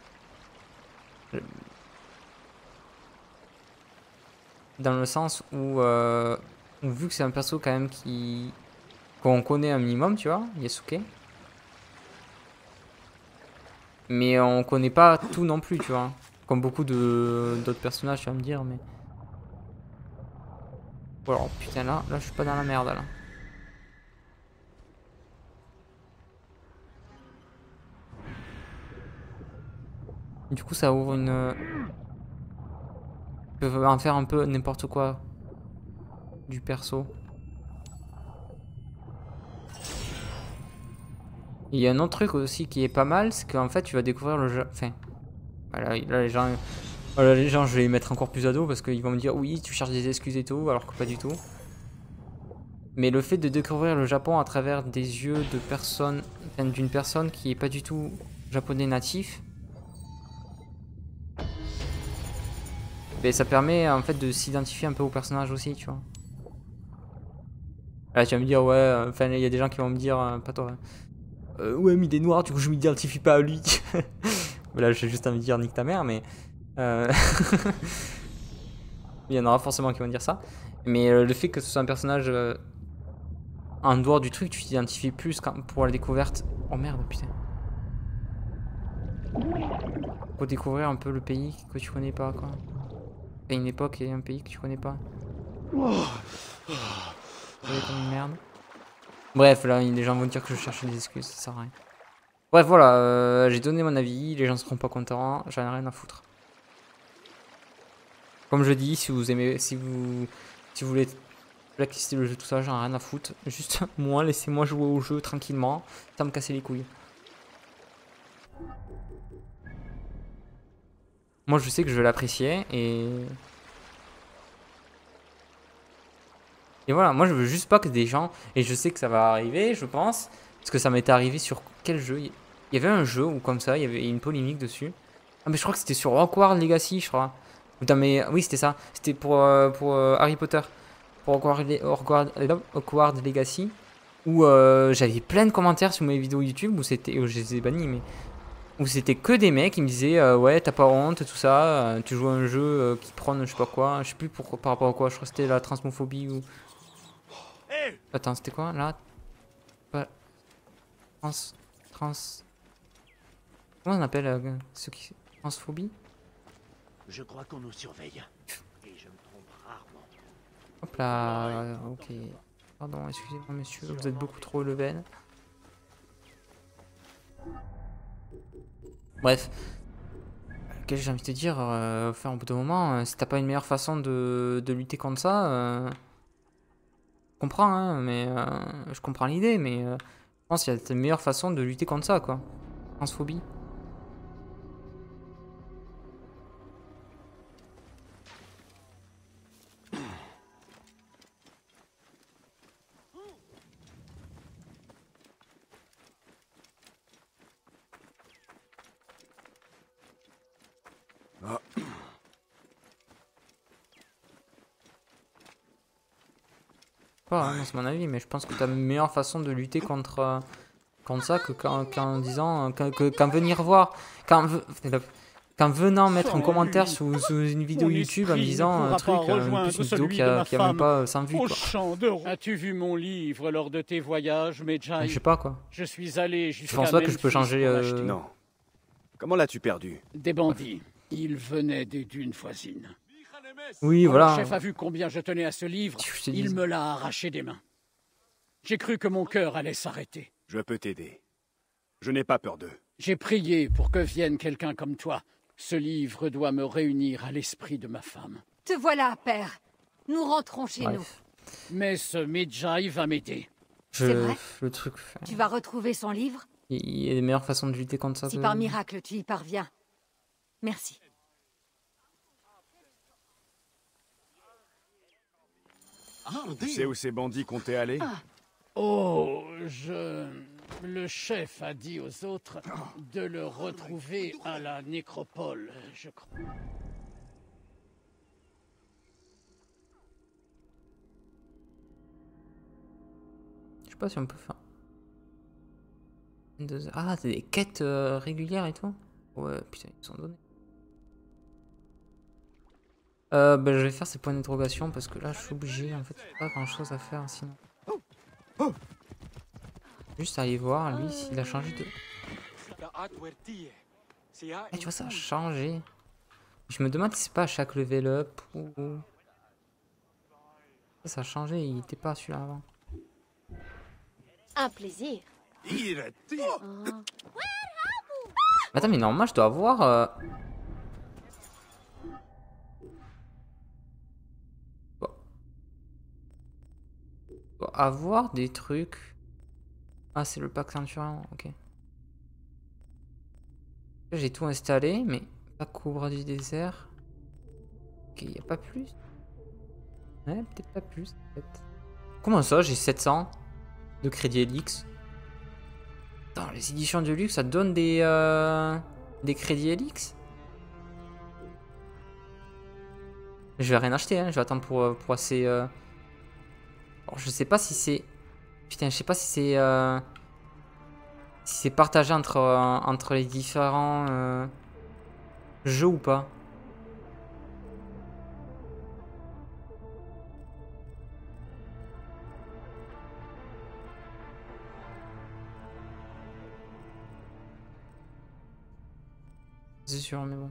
Dans le sens où, euh, où vu que c'est un perso quand même qui qu'on connaît un minimum, tu vois, Yasuke. Mais on connaît pas tout non plus, tu vois. Comme beaucoup de d'autres personnages, tu vas me dire, mais... Bon alors, putain, là, là, je suis pas dans la merde, là. Du coup, ça ouvre une... Ils peuvent en faire un peu n'importe quoi du perso. Il y a un autre truc aussi qui est pas mal, c'est qu'en fait, tu vas découvrir le jeu... Enfin, voilà, là, les gens... Voilà, les gens, je vais les mettre encore plus à dos parce qu'ils vont me dire oui, tu cherches des excuses et tout, alors que pas du tout. Mais le fait de découvrir le Japon à travers des yeux de personnes, enfin, d'une personne qui est pas du tout japonais natif, ben, ça permet en fait de s'identifier un peu au personnage aussi, tu vois. Là, tu vas me dire ouais, enfin, il y a des gens qui vont me dire, euh, pas toi, hein, euh, ouais, mais il est noir, du coup je m'identifie pas à lui. Là, j'ai juste envie de dire nique ta mère, mais... Euh... Il y en aura forcément qui vont dire ça. Mais euh, le fait que ce soit un personnage euh, en dehors du truc, tu t'identifies plus quand, pour la découverte. Oh merde, putain. Pour découvrir un peu le pays que tu connais pas, quoi. Et une époque et un pays que tu connais pas. Ouais, comme une merde. Bref, là, les gens vont dire que je cherche des excuses, ça sert à rien. Bref, voilà, euh, j'ai donné mon avis, les gens seront pas contents, j'en ai rien à foutre. Comme je dis, si vous aimez, si vous, si vous voulez blacklister le jeu, tout ça, j'en ai rien à foutre. Juste, moi, laissez-moi jouer au jeu tranquillement, sans me casser les couilles. Moi, je sais que je vais l'apprécier et... Et voilà, moi, je veux juste pas que des gens... Et je sais que ça va arriver, je pense, parce que ça m'était arrivé sur quel jeu? Il y avait un jeu où, comme ça, il y avait une polémique dessus. Ah, mais je crois que c'était sur Hogwarts Legacy, je crois. Dans mes... Oui, c'était ça. C'était pour, euh, pour euh, Harry Potter. Pour Hogwarts, Hogwarts, Hogwarts Legacy. Où euh, j'avais plein de commentaires sur mes vidéos YouTube où c'était... Je les ai bannis, mais... Où c'était que des mecs qui me disaient euh, ouais, t'as pas honte, tout ça. Euh, tu joues à un jeu euh, qui prône je sais pas quoi. Je sais plus pour, par rapport à quoi. Je crois que c'était la transmophobie ou... Attends, c'était quoi là? Pas... Trans... Trans... Comment on appelle euh, ceux qui... Transphobie? Je crois qu'on nous surveille. Et je me trompe rarement. Hop là, ok. Pardon, excusez-moi monsieur, vous êtes beaucoup trop level. Bref. Qu'est-ce que j'ai envie de te dire, euh, enfin, au bout d'un moment, euh, si t'as pas une meilleure façon de, de lutter contre ça, euh, je comprends, hein, mais euh, je comprends l'idée, mais euh, je pense qu'il y a une meilleure façon de lutter contre ça, quoi. Transphobie. Ah. Pas, hein, c'est mon avis, mais je pense que t'as une meilleure façon de lutter contre, euh, contre ça que qu'en qu'en disant, qu'en que, qu'en venir voir, qu'en qu'en venant mettre un commentaire sous, sous une vidéo YouTube en me disant un truc, euh, en plus une vidéo qui a, qui a même pas cent vues, quoi. As-tu vu mon livre lors de tes voyages, Medjay? Je sais pas, quoi. Je suis allé Je jusqu'à pense pas que je peux Memphis changer... pour Euh... acheter. Non. Comment l'as-tu perdu? Des bandits. Ils venaient des dunes voisines. Oui, Quand voilà. le chef a vu combien je tenais à ce livre, il me l'a arraché des mains. J'ai cru que mon cœur allait s'arrêter. Je peux t'aider. Je n'ai pas peur d'eux. J'ai prié pour que vienne quelqu'un comme toi. Ce livre doit me réunir à l'esprit de ma femme. Te voilà, père. Nous rentrons chez Bref. nous. Mais ce Medjay va m'aider. Je... C'est vrai? Le truc... Tu vas retrouver son livre? Il y a des meilleures façons de lutter contre ça. Si que... par miracle tu y parviens. Merci. Tu sais où ces bandits comptaient aller? Oh, je... Le chef a dit aux autres de le retrouver à la nécropole, je crois. Je sais pas si on peut faire... Deux... Ah, c'est des quêtes euh, régulières et tout? Ouais, putain, ils sont donnés. Euh, bah, je vais faire ces points d'interrogation parce que là, je suis obligé. En fait, il n'y a pas grand chose à faire sinon. Juste aller voir lui s'il a changé de. Eh, tu vois, ça a changé. Je me demande si c'est pas à chaque level up ou. Ça, ça a changé, il était pas celui-là avant. Un plaisir. Attends, mais normalement, je dois avoir. Euh... Bon. Je dois avoir des trucs. Ah, c'est le pack Centurion, ok. J'ai tout installé, mais pas couvre du désert. Ok, y a pas plus. Ouais, peut-être pas plus. Peut Comment ça, j'ai sept cents de crédit Helix? Dans les éditions de luxe, ça donne des euh, des crédits Helix? Je vais rien acheter, hein. Je vais attendre pour, pour assez. Euh... Alors, je sais pas si c'est. Putain, je sais pas si c'est. Euh... Si c'est partagé entre, euh, entre les différents. Euh... Jeu ou pas? C'est sûr, mais bon.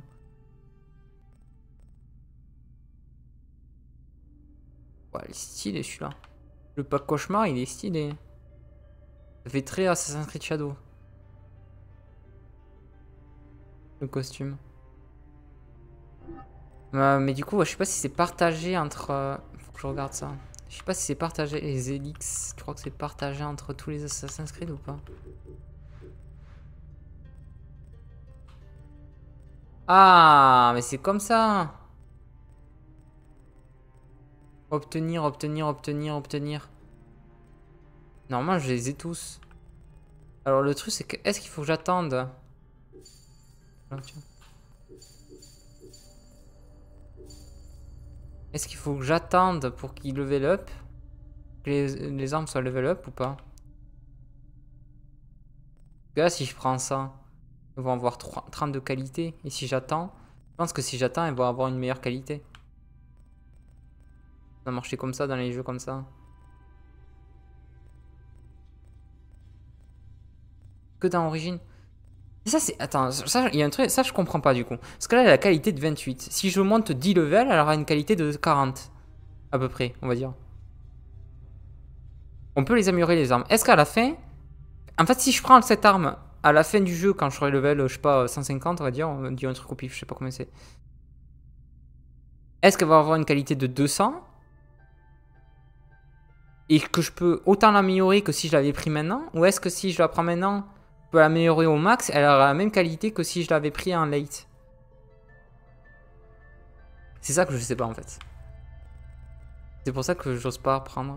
Ouais, il est stylé celui-là. Le pack cauchemar, il est stylé. Ça fait très Assassin's Creed Shadow. Le costume. Euh, mais du coup, ouais, je sais pas si c'est partagé entre... Euh, faut que je regarde ça. Je sais pas si c'est partagé. Les Elix, je crois que c'est partagé entre tous les Assassin's Creed ou pas. Ah, mais c'est comme ça. Obtenir, obtenir, obtenir, obtenir. Normalement, je les ai tous. Alors, le truc, c'est que... Est-ce qu'il faut que j'attende? Est-ce qu'il faut que j'attende pour qu'il level up? Que les, les armes soient level up ou pas? Là, si je prends ça, elles vont avoir trente de qualité. Et si j'attends, je pense que si j'attends, elles vont avoir une meilleure qualité. Ça a marché comme ça dans les jeux comme ça. Que dans Origine. Et ça c'est... Attends, ça il y a un truc, ça je comprends pas du coup. Parce que là elle a la qualité de vingt-huit. Si je monte dix levels, elle aura une qualité de quarante. À peu près, on va dire. On peut les améliorer les armes. Est-ce qu'à la fin... En fait si je prends cette arme à la fin du jeu, quand je serai level, je sais pas, cent cinquante on va dire, on va dire un truc au pif, je sais pas combien c'est. Est-ce qu'elle va avoir une qualité de deux cents? Et que je peux autant l'améliorer que si je l'avais pris maintenant? Ou est-ce que si je la prends maintenant, je peux l'améliorer au max, elle aura la même qualité que si je l'avais pris en late? C'est ça que je sais pas en fait. C'est pour ça que j'ose pas prendre.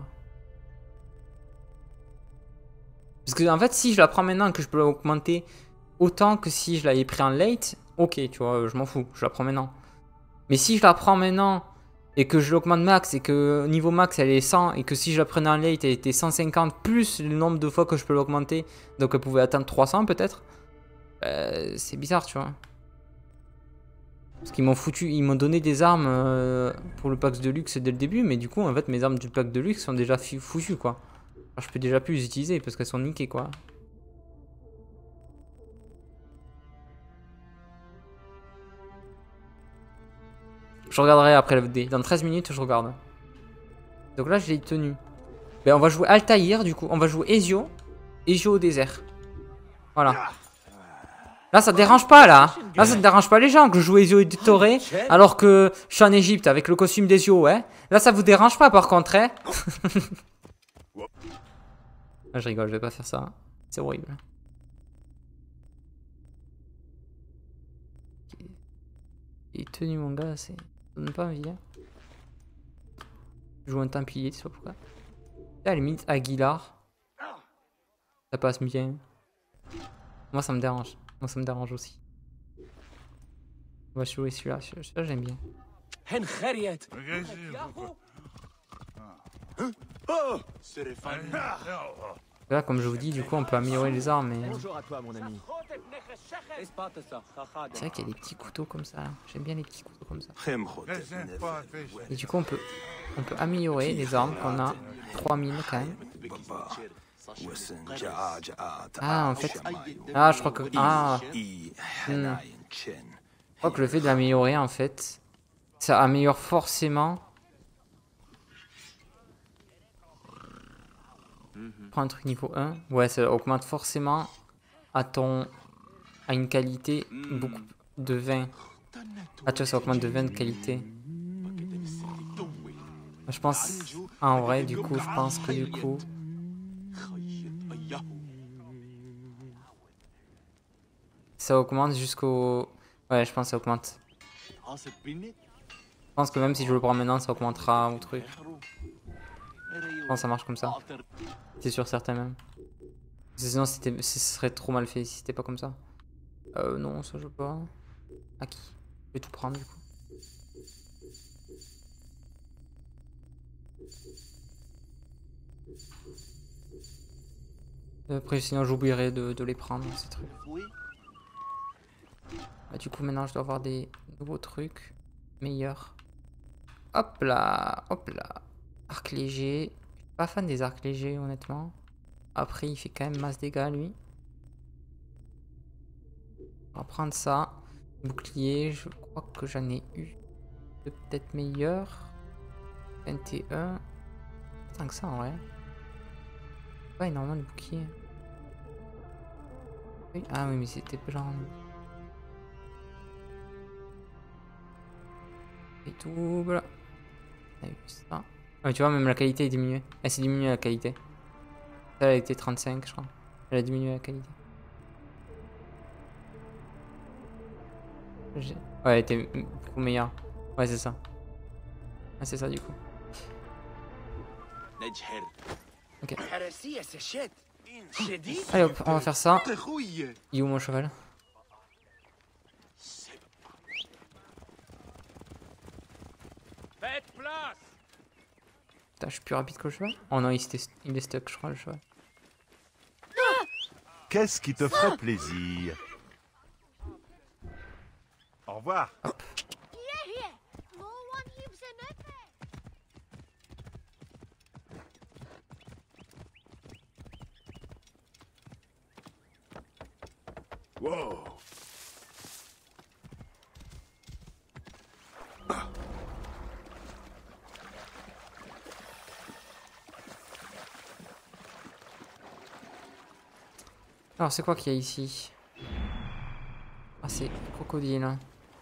Parce que en fait, si je la prends maintenant et que je peux l'augmenter autant que si je l'avais pris en late, ok, tu vois, je m'en fous, je la prends maintenant. Mais si je la prends maintenant et que je l'augmente max et que niveau max elle est cent et que si je la prenais en late elle était cent cinquante plus le nombre de fois que je peux l'augmenter, donc elle pouvait atteindre trois cents peut-être, euh, c'est bizarre, tu vois. Parce qu'ils m'ont foutu, ils m'ont donné des armes euh, pour le pack de luxe dès le début, mais du coup en fait mes armes du pack de luxe sont déjà foutues quoi. Alors, je peux déjà plus les utiliser parce qu'elles sont niquées quoi. Je regarderai après la vidéo. Dans treize minutes, je regarde. Donc là, je l'ai tenu. Ben, on va jouer Altaïr, du coup. On va jouer Ezio. Ezio au désert. Voilà. Là, ça te dérange pas, là. Là, ça te dérange pas les gens que je joue Ezio et Torre alors que je suis en Égypte avec le costume d'Ezio, ouais. Là, ça vous dérange pas, par contre, hein. Là, je rigole, je vais pas faire ça. C'est horrible. Il est tenu, mon gars, c'est... Ça donne pas envie, hein. Je joue un Templier, tu sais pas pourquoi. À la limite, Aguilar. Ça passe bien. Moi, ça me dérange. Moi, ça me dérange aussi. On va jouer celui-là. Celui-là, j'aime bien. Là, comme je vous dis, du coup, on peut améliorer les armes. Mais... Bonjour à toi, mon ami. C'est vrai qu'il y a des petits couteaux comme ça. J'aime bien les petits couteaux comme ça. Et du coup, on peut, on peut améliorer les armes qu'on a. trois mille quand même. Ah, en fait. Ah, je crois que. Ah. Hmm. Je crois que le fait de l'améliorer, en fait, ça améliore forcément. Prends un truc niveau un. Ouais, ça augmente forcément à ton. À une qualité beaucoup de vingt. Ah, tu vois, ça augmente de vingt de qualité. Je pense. En vrai, du coup, je pense que du coup. Ça augmente jusqu'au. Ouais, je pense que ça augmente. Je pense que même si je le prends maintenant, ça augmentera au truc. Je pense que ça marche comme ça. C'est sûr, certain même. Sinon, ce serait trop mal fait si c'était pas comme ça. Euh, non, ça je veux pas. À qui? Je vais tout prendre du coup. Après, sinon j'oublierai de, de les prendre, ces trucs. Ah, du coup, maintenant, je dois avoir des nouveaux trucs meilleurs. Hop là, hop là. Arc léger. Je suis pas fan des arcs légers, honnêtement. Après, il fait quand même masse dégâts, lui. On va prendre ça. Bouclier, je crois que j'en ai eu peut-être meilleur. vingt et un. Tant que ça, en vrai. Pas énormément de boucliers. Oui. Ah oui, mais c'était blanc. Et double. On a eu ça. Ah, tu vois, même la qualité est diminuée. Elle s'est diminuée la qualité. Elle a été trente-cinq, je crois. Elle a diminué la qualité. Ouais, elle était beaucoup meilleure. Ouais, c'est ça. Ah, c'est ça du coup. Ok. Allez hop, on va faire ça. Il est où mon cheval? Faites place. Putain, je suis plus rapide que le cheval. Oh non, il, il est stuck, je crois, le cheval. Qu'est-ce qui te ferait plaisir? Au revoir. Hop. Wow. Alors, c'est quoi qu'il y a ici? Ah, c'est crocodile.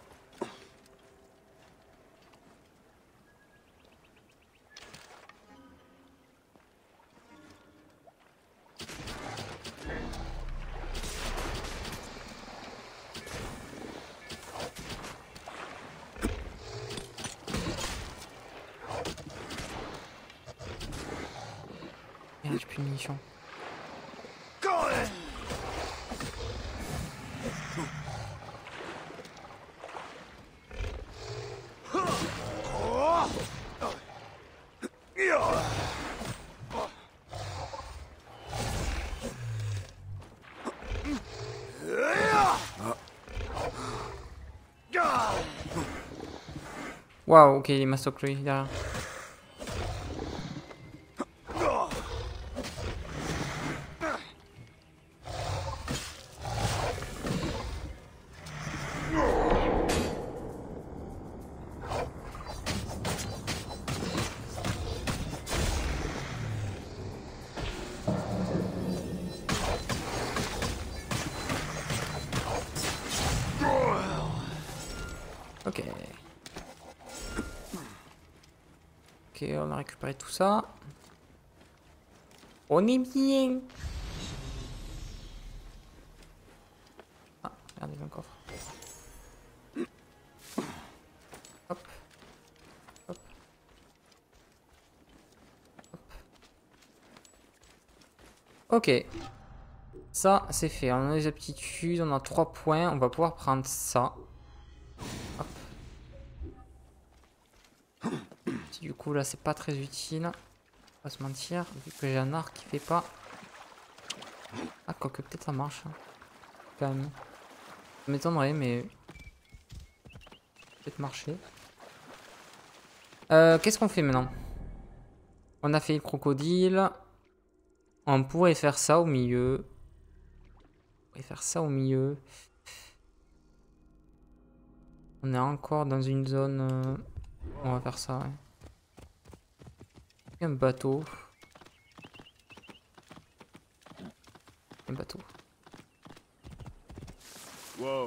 Merde, j'ai plus de munitions. Waouh, ok, il m'a stock lui derrière. Ok. Ok, on a récupéré tout ça. On est bien. Ah, regardez, il y a un coffre. Hop. Hop. Hop. Ok. Ça, c'est fait. On a les aptitudes, on a trois points. On va pouvoir prendre ça. Hop. Du coup, là, c'est pas très utile. On va pas se mentir. Vu que j'ai un arc qui fait pas. Ah, quoique peut-être ça marche. Hein. Quand même. Ça m'étonnerait, mais. Peut-être marcher. Euh, Qu'est-ce qu'on fait maintenant? On a fait le crocodile. On pourrait faire ça au milieu. On pourrait faire ça au milieu. On est encore dans une zone. Euh... On va faire ça, ouais. Un bateau. Un bateau. Wow.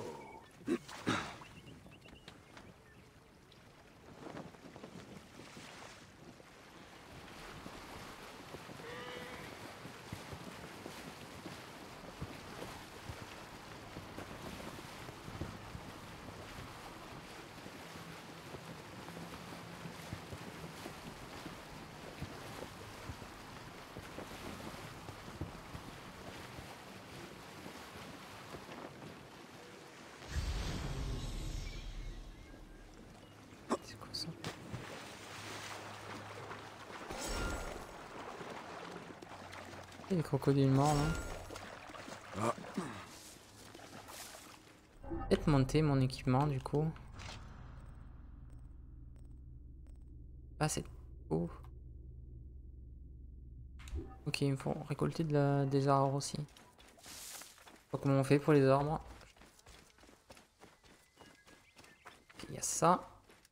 C'est quoi ça? Il y a des crocodiles morts là. Ah. Peut-être monter mon équipement du coup. Ah c'est beau. Ok, il me faut récolter de la... des arbres aussi. Je sais pas comment on fait pour les arbres. Il y a ça.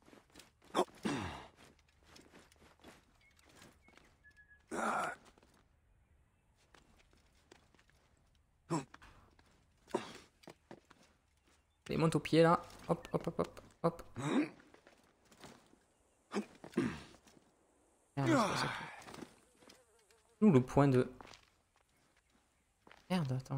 Allez, monte au pied là. Hop, hop, hop, hop, hop. Merde, c'est pas ça. Où le point de... Merde, attends.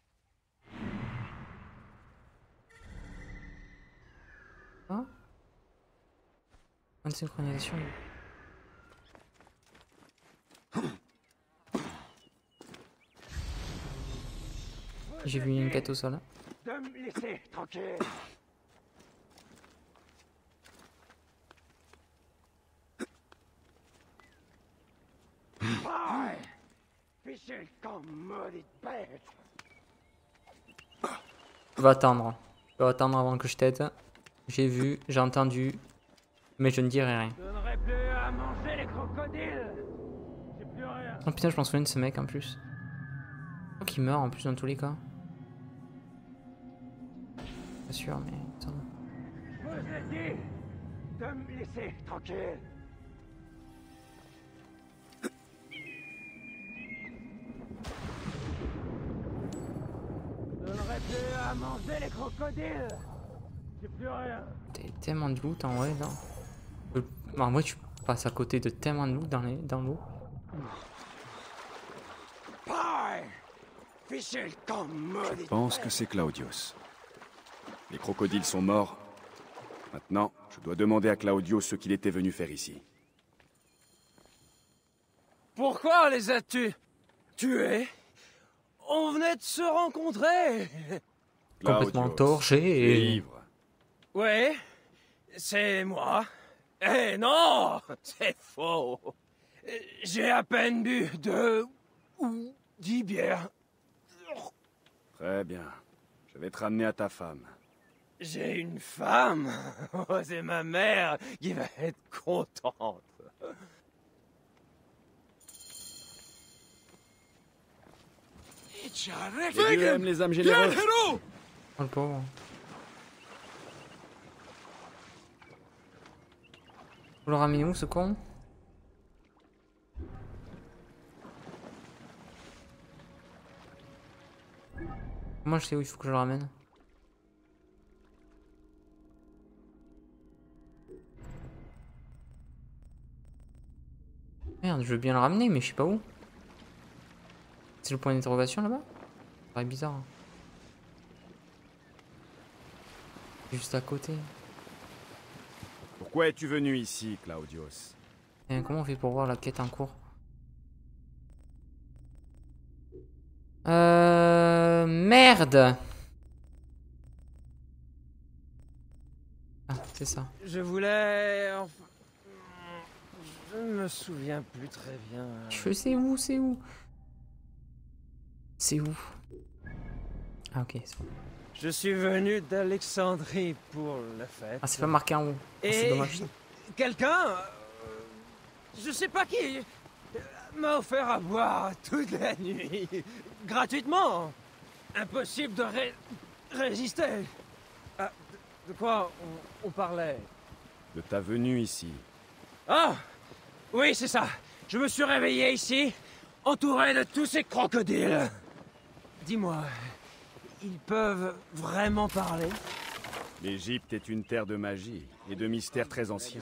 Ah. Point de synchronisation. J'ai vu une quête au sol. De me laisser tranquille. Bye. Fichez le camp, maudite bête. Je vais attendre. Je vais attendre avant que je t'aide. J'ai vu, j'ai entendu, mais je ne dirai rien. Je donnerai plus à manger les crocodiles. J'ai plus rien. Oh putain, je m'en souviens de ce mec en plus. Je crois qu'il meurt en plus dans tous les cas. Pas sûr, mais attends. Je vous ai dit de me laisser tranquille. Je donnerai plus à manger les crocodiles. J'ai plus rien. T'as tellement de loot en vrai là. Euh, En vrai, tu passes à côté de tellement de loot dans les dans l'eau. Fichez le camp, maudite. Je pense que c'est Claudius. Les crocodiles sont morts. Maintenant, je dois demander à Claudius ce qu'il était venu faire ici. Pourquoi les as-tu tués? On venait de se rencontrer. Complètement Claudius, torché tu es et... ivre. Ouais, c'est moi. Eh non, c'est faux. J'ai à peine bu deux ou dix bières. Très bien. Je vais te ramener à ta femme. J'ai une femme. Oh, c'est ma mère qui va être contente. Les dieux aiment les âmes généreuses. Oh le pauvre. Vous le ramenez où ce con? Comment je sais où il faut que je le ramène? Merde, je veux bien le ramener, mais je sais pas où. C'est le point d'interrogation là-bas? Ça paraît bizarre. Hein. Juste à côté. Pourquoi es-tu venu ici, Claudius? Et comment on fait pour voir la quête en cours? Euh... Merde! Ah, c'est ça. Je voulais... enfin, je me souviens plus très bien. Je sais où, c'est où? C'est où? Ah ok, c'est bon. Je suis venu d'Alexandrie pour la fête. Ah, c'est pas marqué en haut. Ah, c'est Et dommage. quelqu'un, euh, je sais pas qui, euh, m'a offert à boire toute la nuit, gratuitement. Impossible de ré résister. Ah, de, de quoi on, on parlait? De ta venue ici. Ah, oui, c'est ça. Je me suis réveillé ici, entouré de tous ces crocodiles. Dis-moi, ils peuvent vraiment parler? L'Égypte est une terre de magie et de mystères très anciens.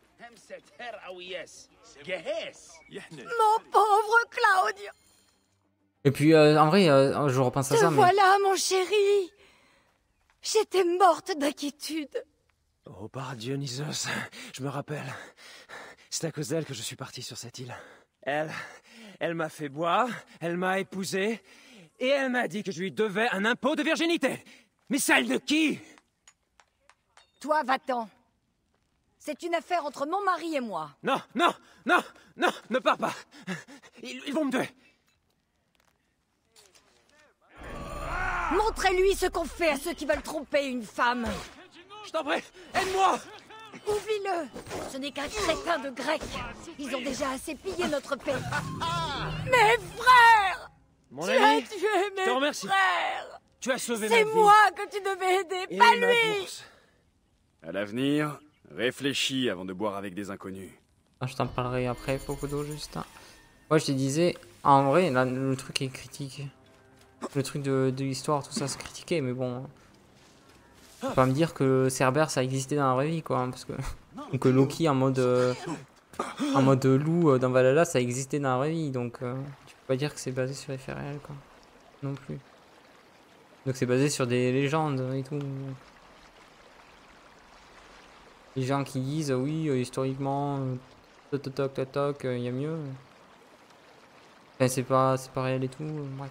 Mon pauvre Claudio! Et puis, euh, en vrai, euh, je repense à Te ça, mais... voilà, mon chéri! J'étais morte d'inquiétude. Oh, par Dionysos, je me rappelle. C'est à cause d'elle que je suis parti sur cette île. Elle, elle m'a fait boire, elle m'a épousé, et elle m'a dit que je lui devais un impôt de virginité. Mais celle de qui? Toi, va-t'en. C'est une affaire entre mon mari et moi. Non, non, non, non, ne pars pas. Ils, ils vont me tuer. Montrez-lui ce qu'on fait à ceux qui veulent tromper une femme. Je t'en prie, aide-moi. Oublie-le. Ce n'est qu'un crétin de grec. Ils ont déjà assez pillé notre pays. Mes frères! Mon tu ami, as tué mes je te remercie. frères. Tu as sauvé ma C'est vie. moi que tu devais aider, Et pas ma lui. bourse. À l'avenir, réfléchis avant de boire avec des inconnus. Ah, je t'en parlerai après, Popodo, juste. Moi, je te disais, en vrai, là, le truc est critique. Le truc de, de l'histoire, tout ça, c'est critiqué, mais bon. Faut pas me dire que Cerbère, ça existait dans la vraie vie, quoi. Hein, parce que, ou que Loki, en mode, euh, en mode loup euh, dans Valhalla, ça existait dans la vraie vie. Donc, euh, tu peux pas dire que c'est basé sur les faits réels, quoi. Non plus. Donc, c'est basé sur des légendes et tout. Les gens qui disent, oui, euh, historiquement, euh, toc toc toc toc toc, il y a mieux. Enfin, c'est pas, c'est pas réel et tout, euh, bref.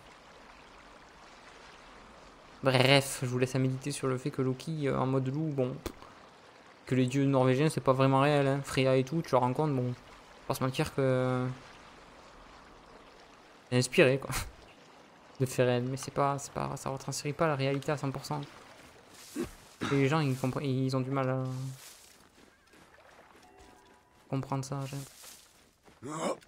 Bref, je vous laisse à méditer sur le fait que Loki, euh, en mode loup, bon, que les dieux norvégiens, c'est pas vraiment réel, hein. Freya et tout, tu le rencontres, bon, faut pas se mentir que... C'est inspiré, quoi, de faits réels, mais c'est pas, c'est pas, ça retranscrit pas la réalité à cent pour cent. Et les gens, ils, compre- ils ont du mal à comprendre ça, j'ai l'impression.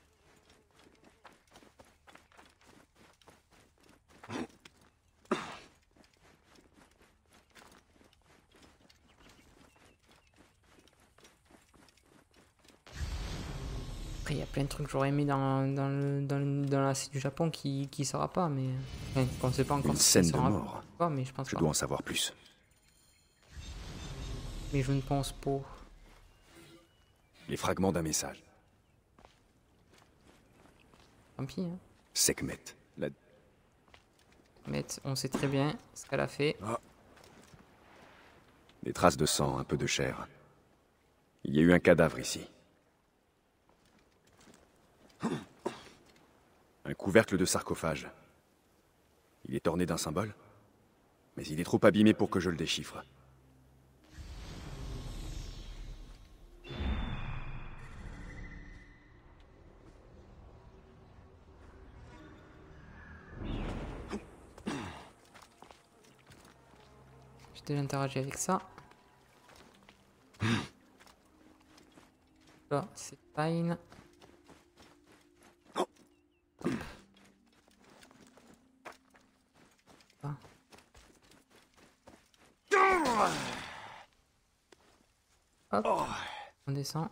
Après, il y a plein de trucs que j'aurais aimé dans, dans, le, dans, le- dans la série du Japon qui qui sera pas, mais enfin, qu'on sait pas encore Une si ça scène de sera mort. pas, mais je pense Je pas. dois en savoir plus. Mais je ne pense pas. Les fragments d'un message. Tant pis, hein. Sekhmet. La... Mais on sait très bien ce qu'elle a fait. Des traces de sang, un peu de chair. Il y a eu un cadavre ici. Un couvercle de sarcophage. Il est orné d'un symbole, mais il est trop abîmé pour que je le déchiffre. J'ai déjà interagi avec ça. Là, c'est fine. Hop. Ah. Hop. On descend.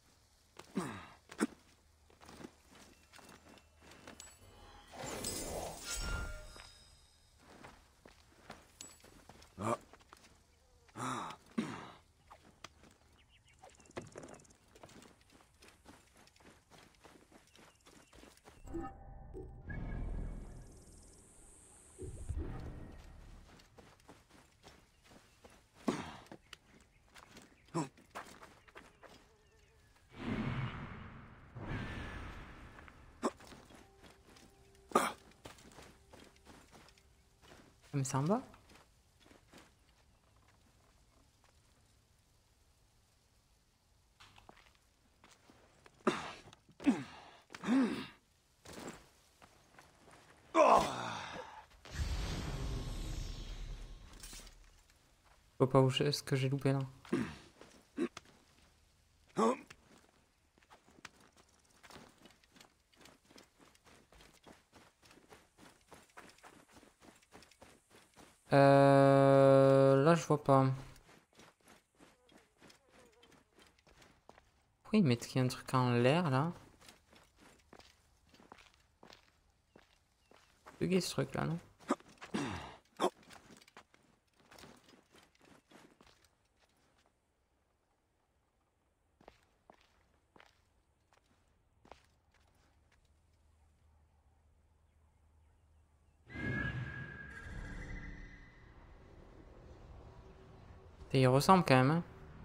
Mais c'est en bas. Je vois pas où je- ce que j'ai loupé là. Euh, là je vois pas. Pourquoi ils mettent qu'il y a un truc en l'air là? C'est bugué ce truc là, non? Et il ressemble quand même, hein.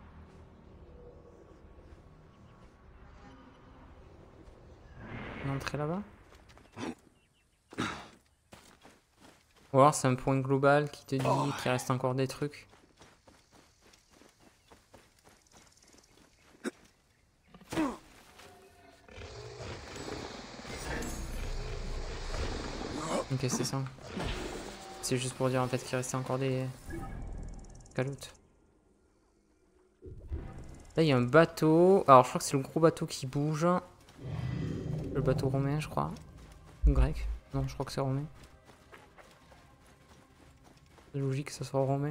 Une entrée là-bas. Ou alors c'est un point global qui te dit qu'il reste encore des trucs. Ok, c'est ça. C'est juste pour dire en fait qu'il restait encore des caloutes. Là il y a un bateau. Alors je crois que c'est le gros bateau qui bouge. Le bateau romain je crois. Ou grec. Non je crois que c'est romain. C'est logique que ça soit romain.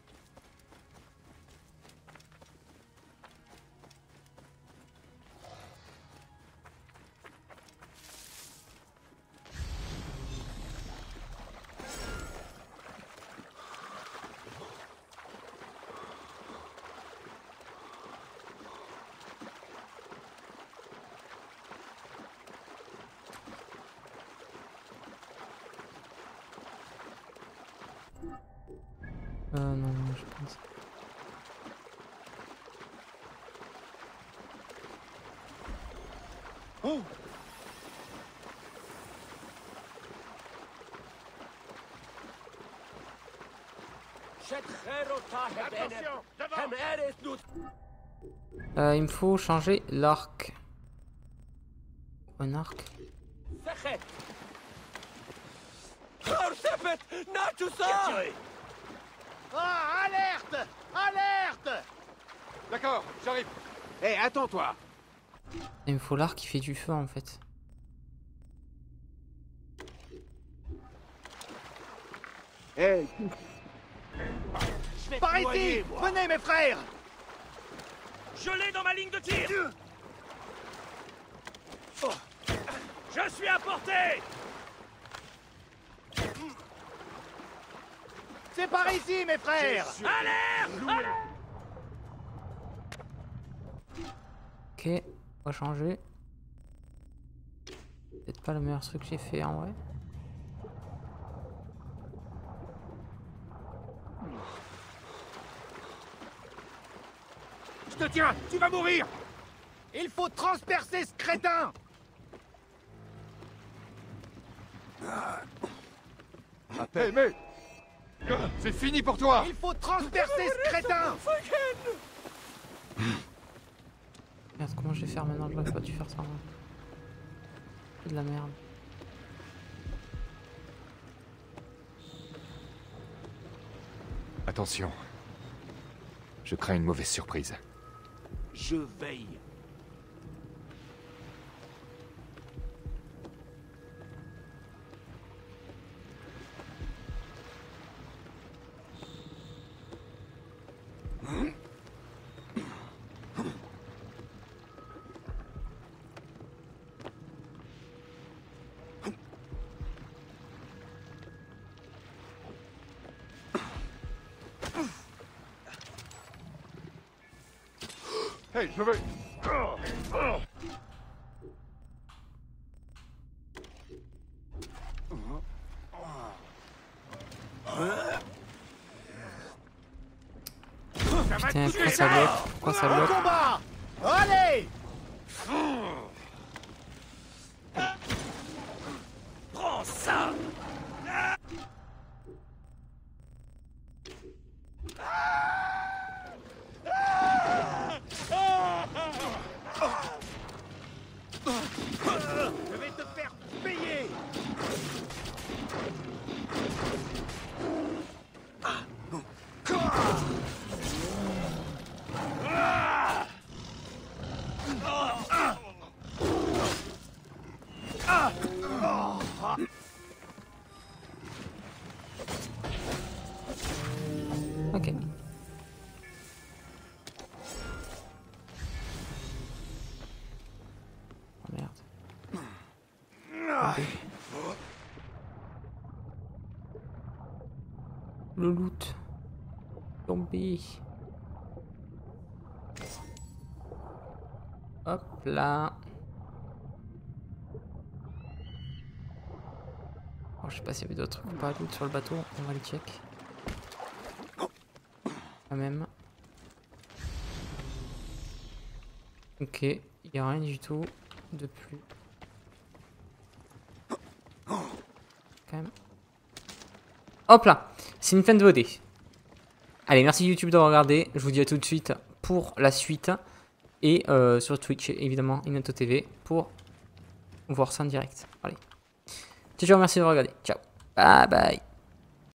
Euh, non, non, je pense. Oh! Euh, il me faut changer l'arc. Un arc. Ah, alerte! Alerte! D'accord, j'arrive. Hé, hey, attends-toi. Il me faut l'arc qui fait du feu en fait. Hé! Hey. Par ici! Venez mes frères! Je l'ai dans ma ligne de tir. Oh. Je suis à portée. C'est par ici mes frères! Alerte! Alerte! Ok, on va changer. Peut-être pas le meilleur truc que j'ai fait en vrai. Je te tiens! Tu vas mourir! Il faut transpercer ce crétin! Hé, hey, mais... C'est fini pour toi! Il faut transpercer ce crétin! Merde, comment je vais faire maintenant? J'aurais pas dû faire ça. C'est de la merde. Attention. Je crains une mauvaise surprise. Je veille. Hey, je veux... Putain, pourquoi ça bloque? Pourquoi ça bloque? Combat! Allez! Prends ça! Je vais te faire payer! Ok. Oh merde. Okay. Le loot. Zombie. Hop là. Oh, je sais pas s'il y avait d'autres trucs ou pas loot sur le bateau. On va les check. Quand même. Ok, il n'y a rien du tout de plus. Quand même. Hop là, c'est une fin de V O D. Allez, merci YouTube d'avoir regardé. Je vous dis à tout de suite pour la suite. Et euh, sur Twitch, évidemment, Inato T V pour voir ça en direct. Allez. Ciao, merci d'avoir regardé. Ciao. Bye bye.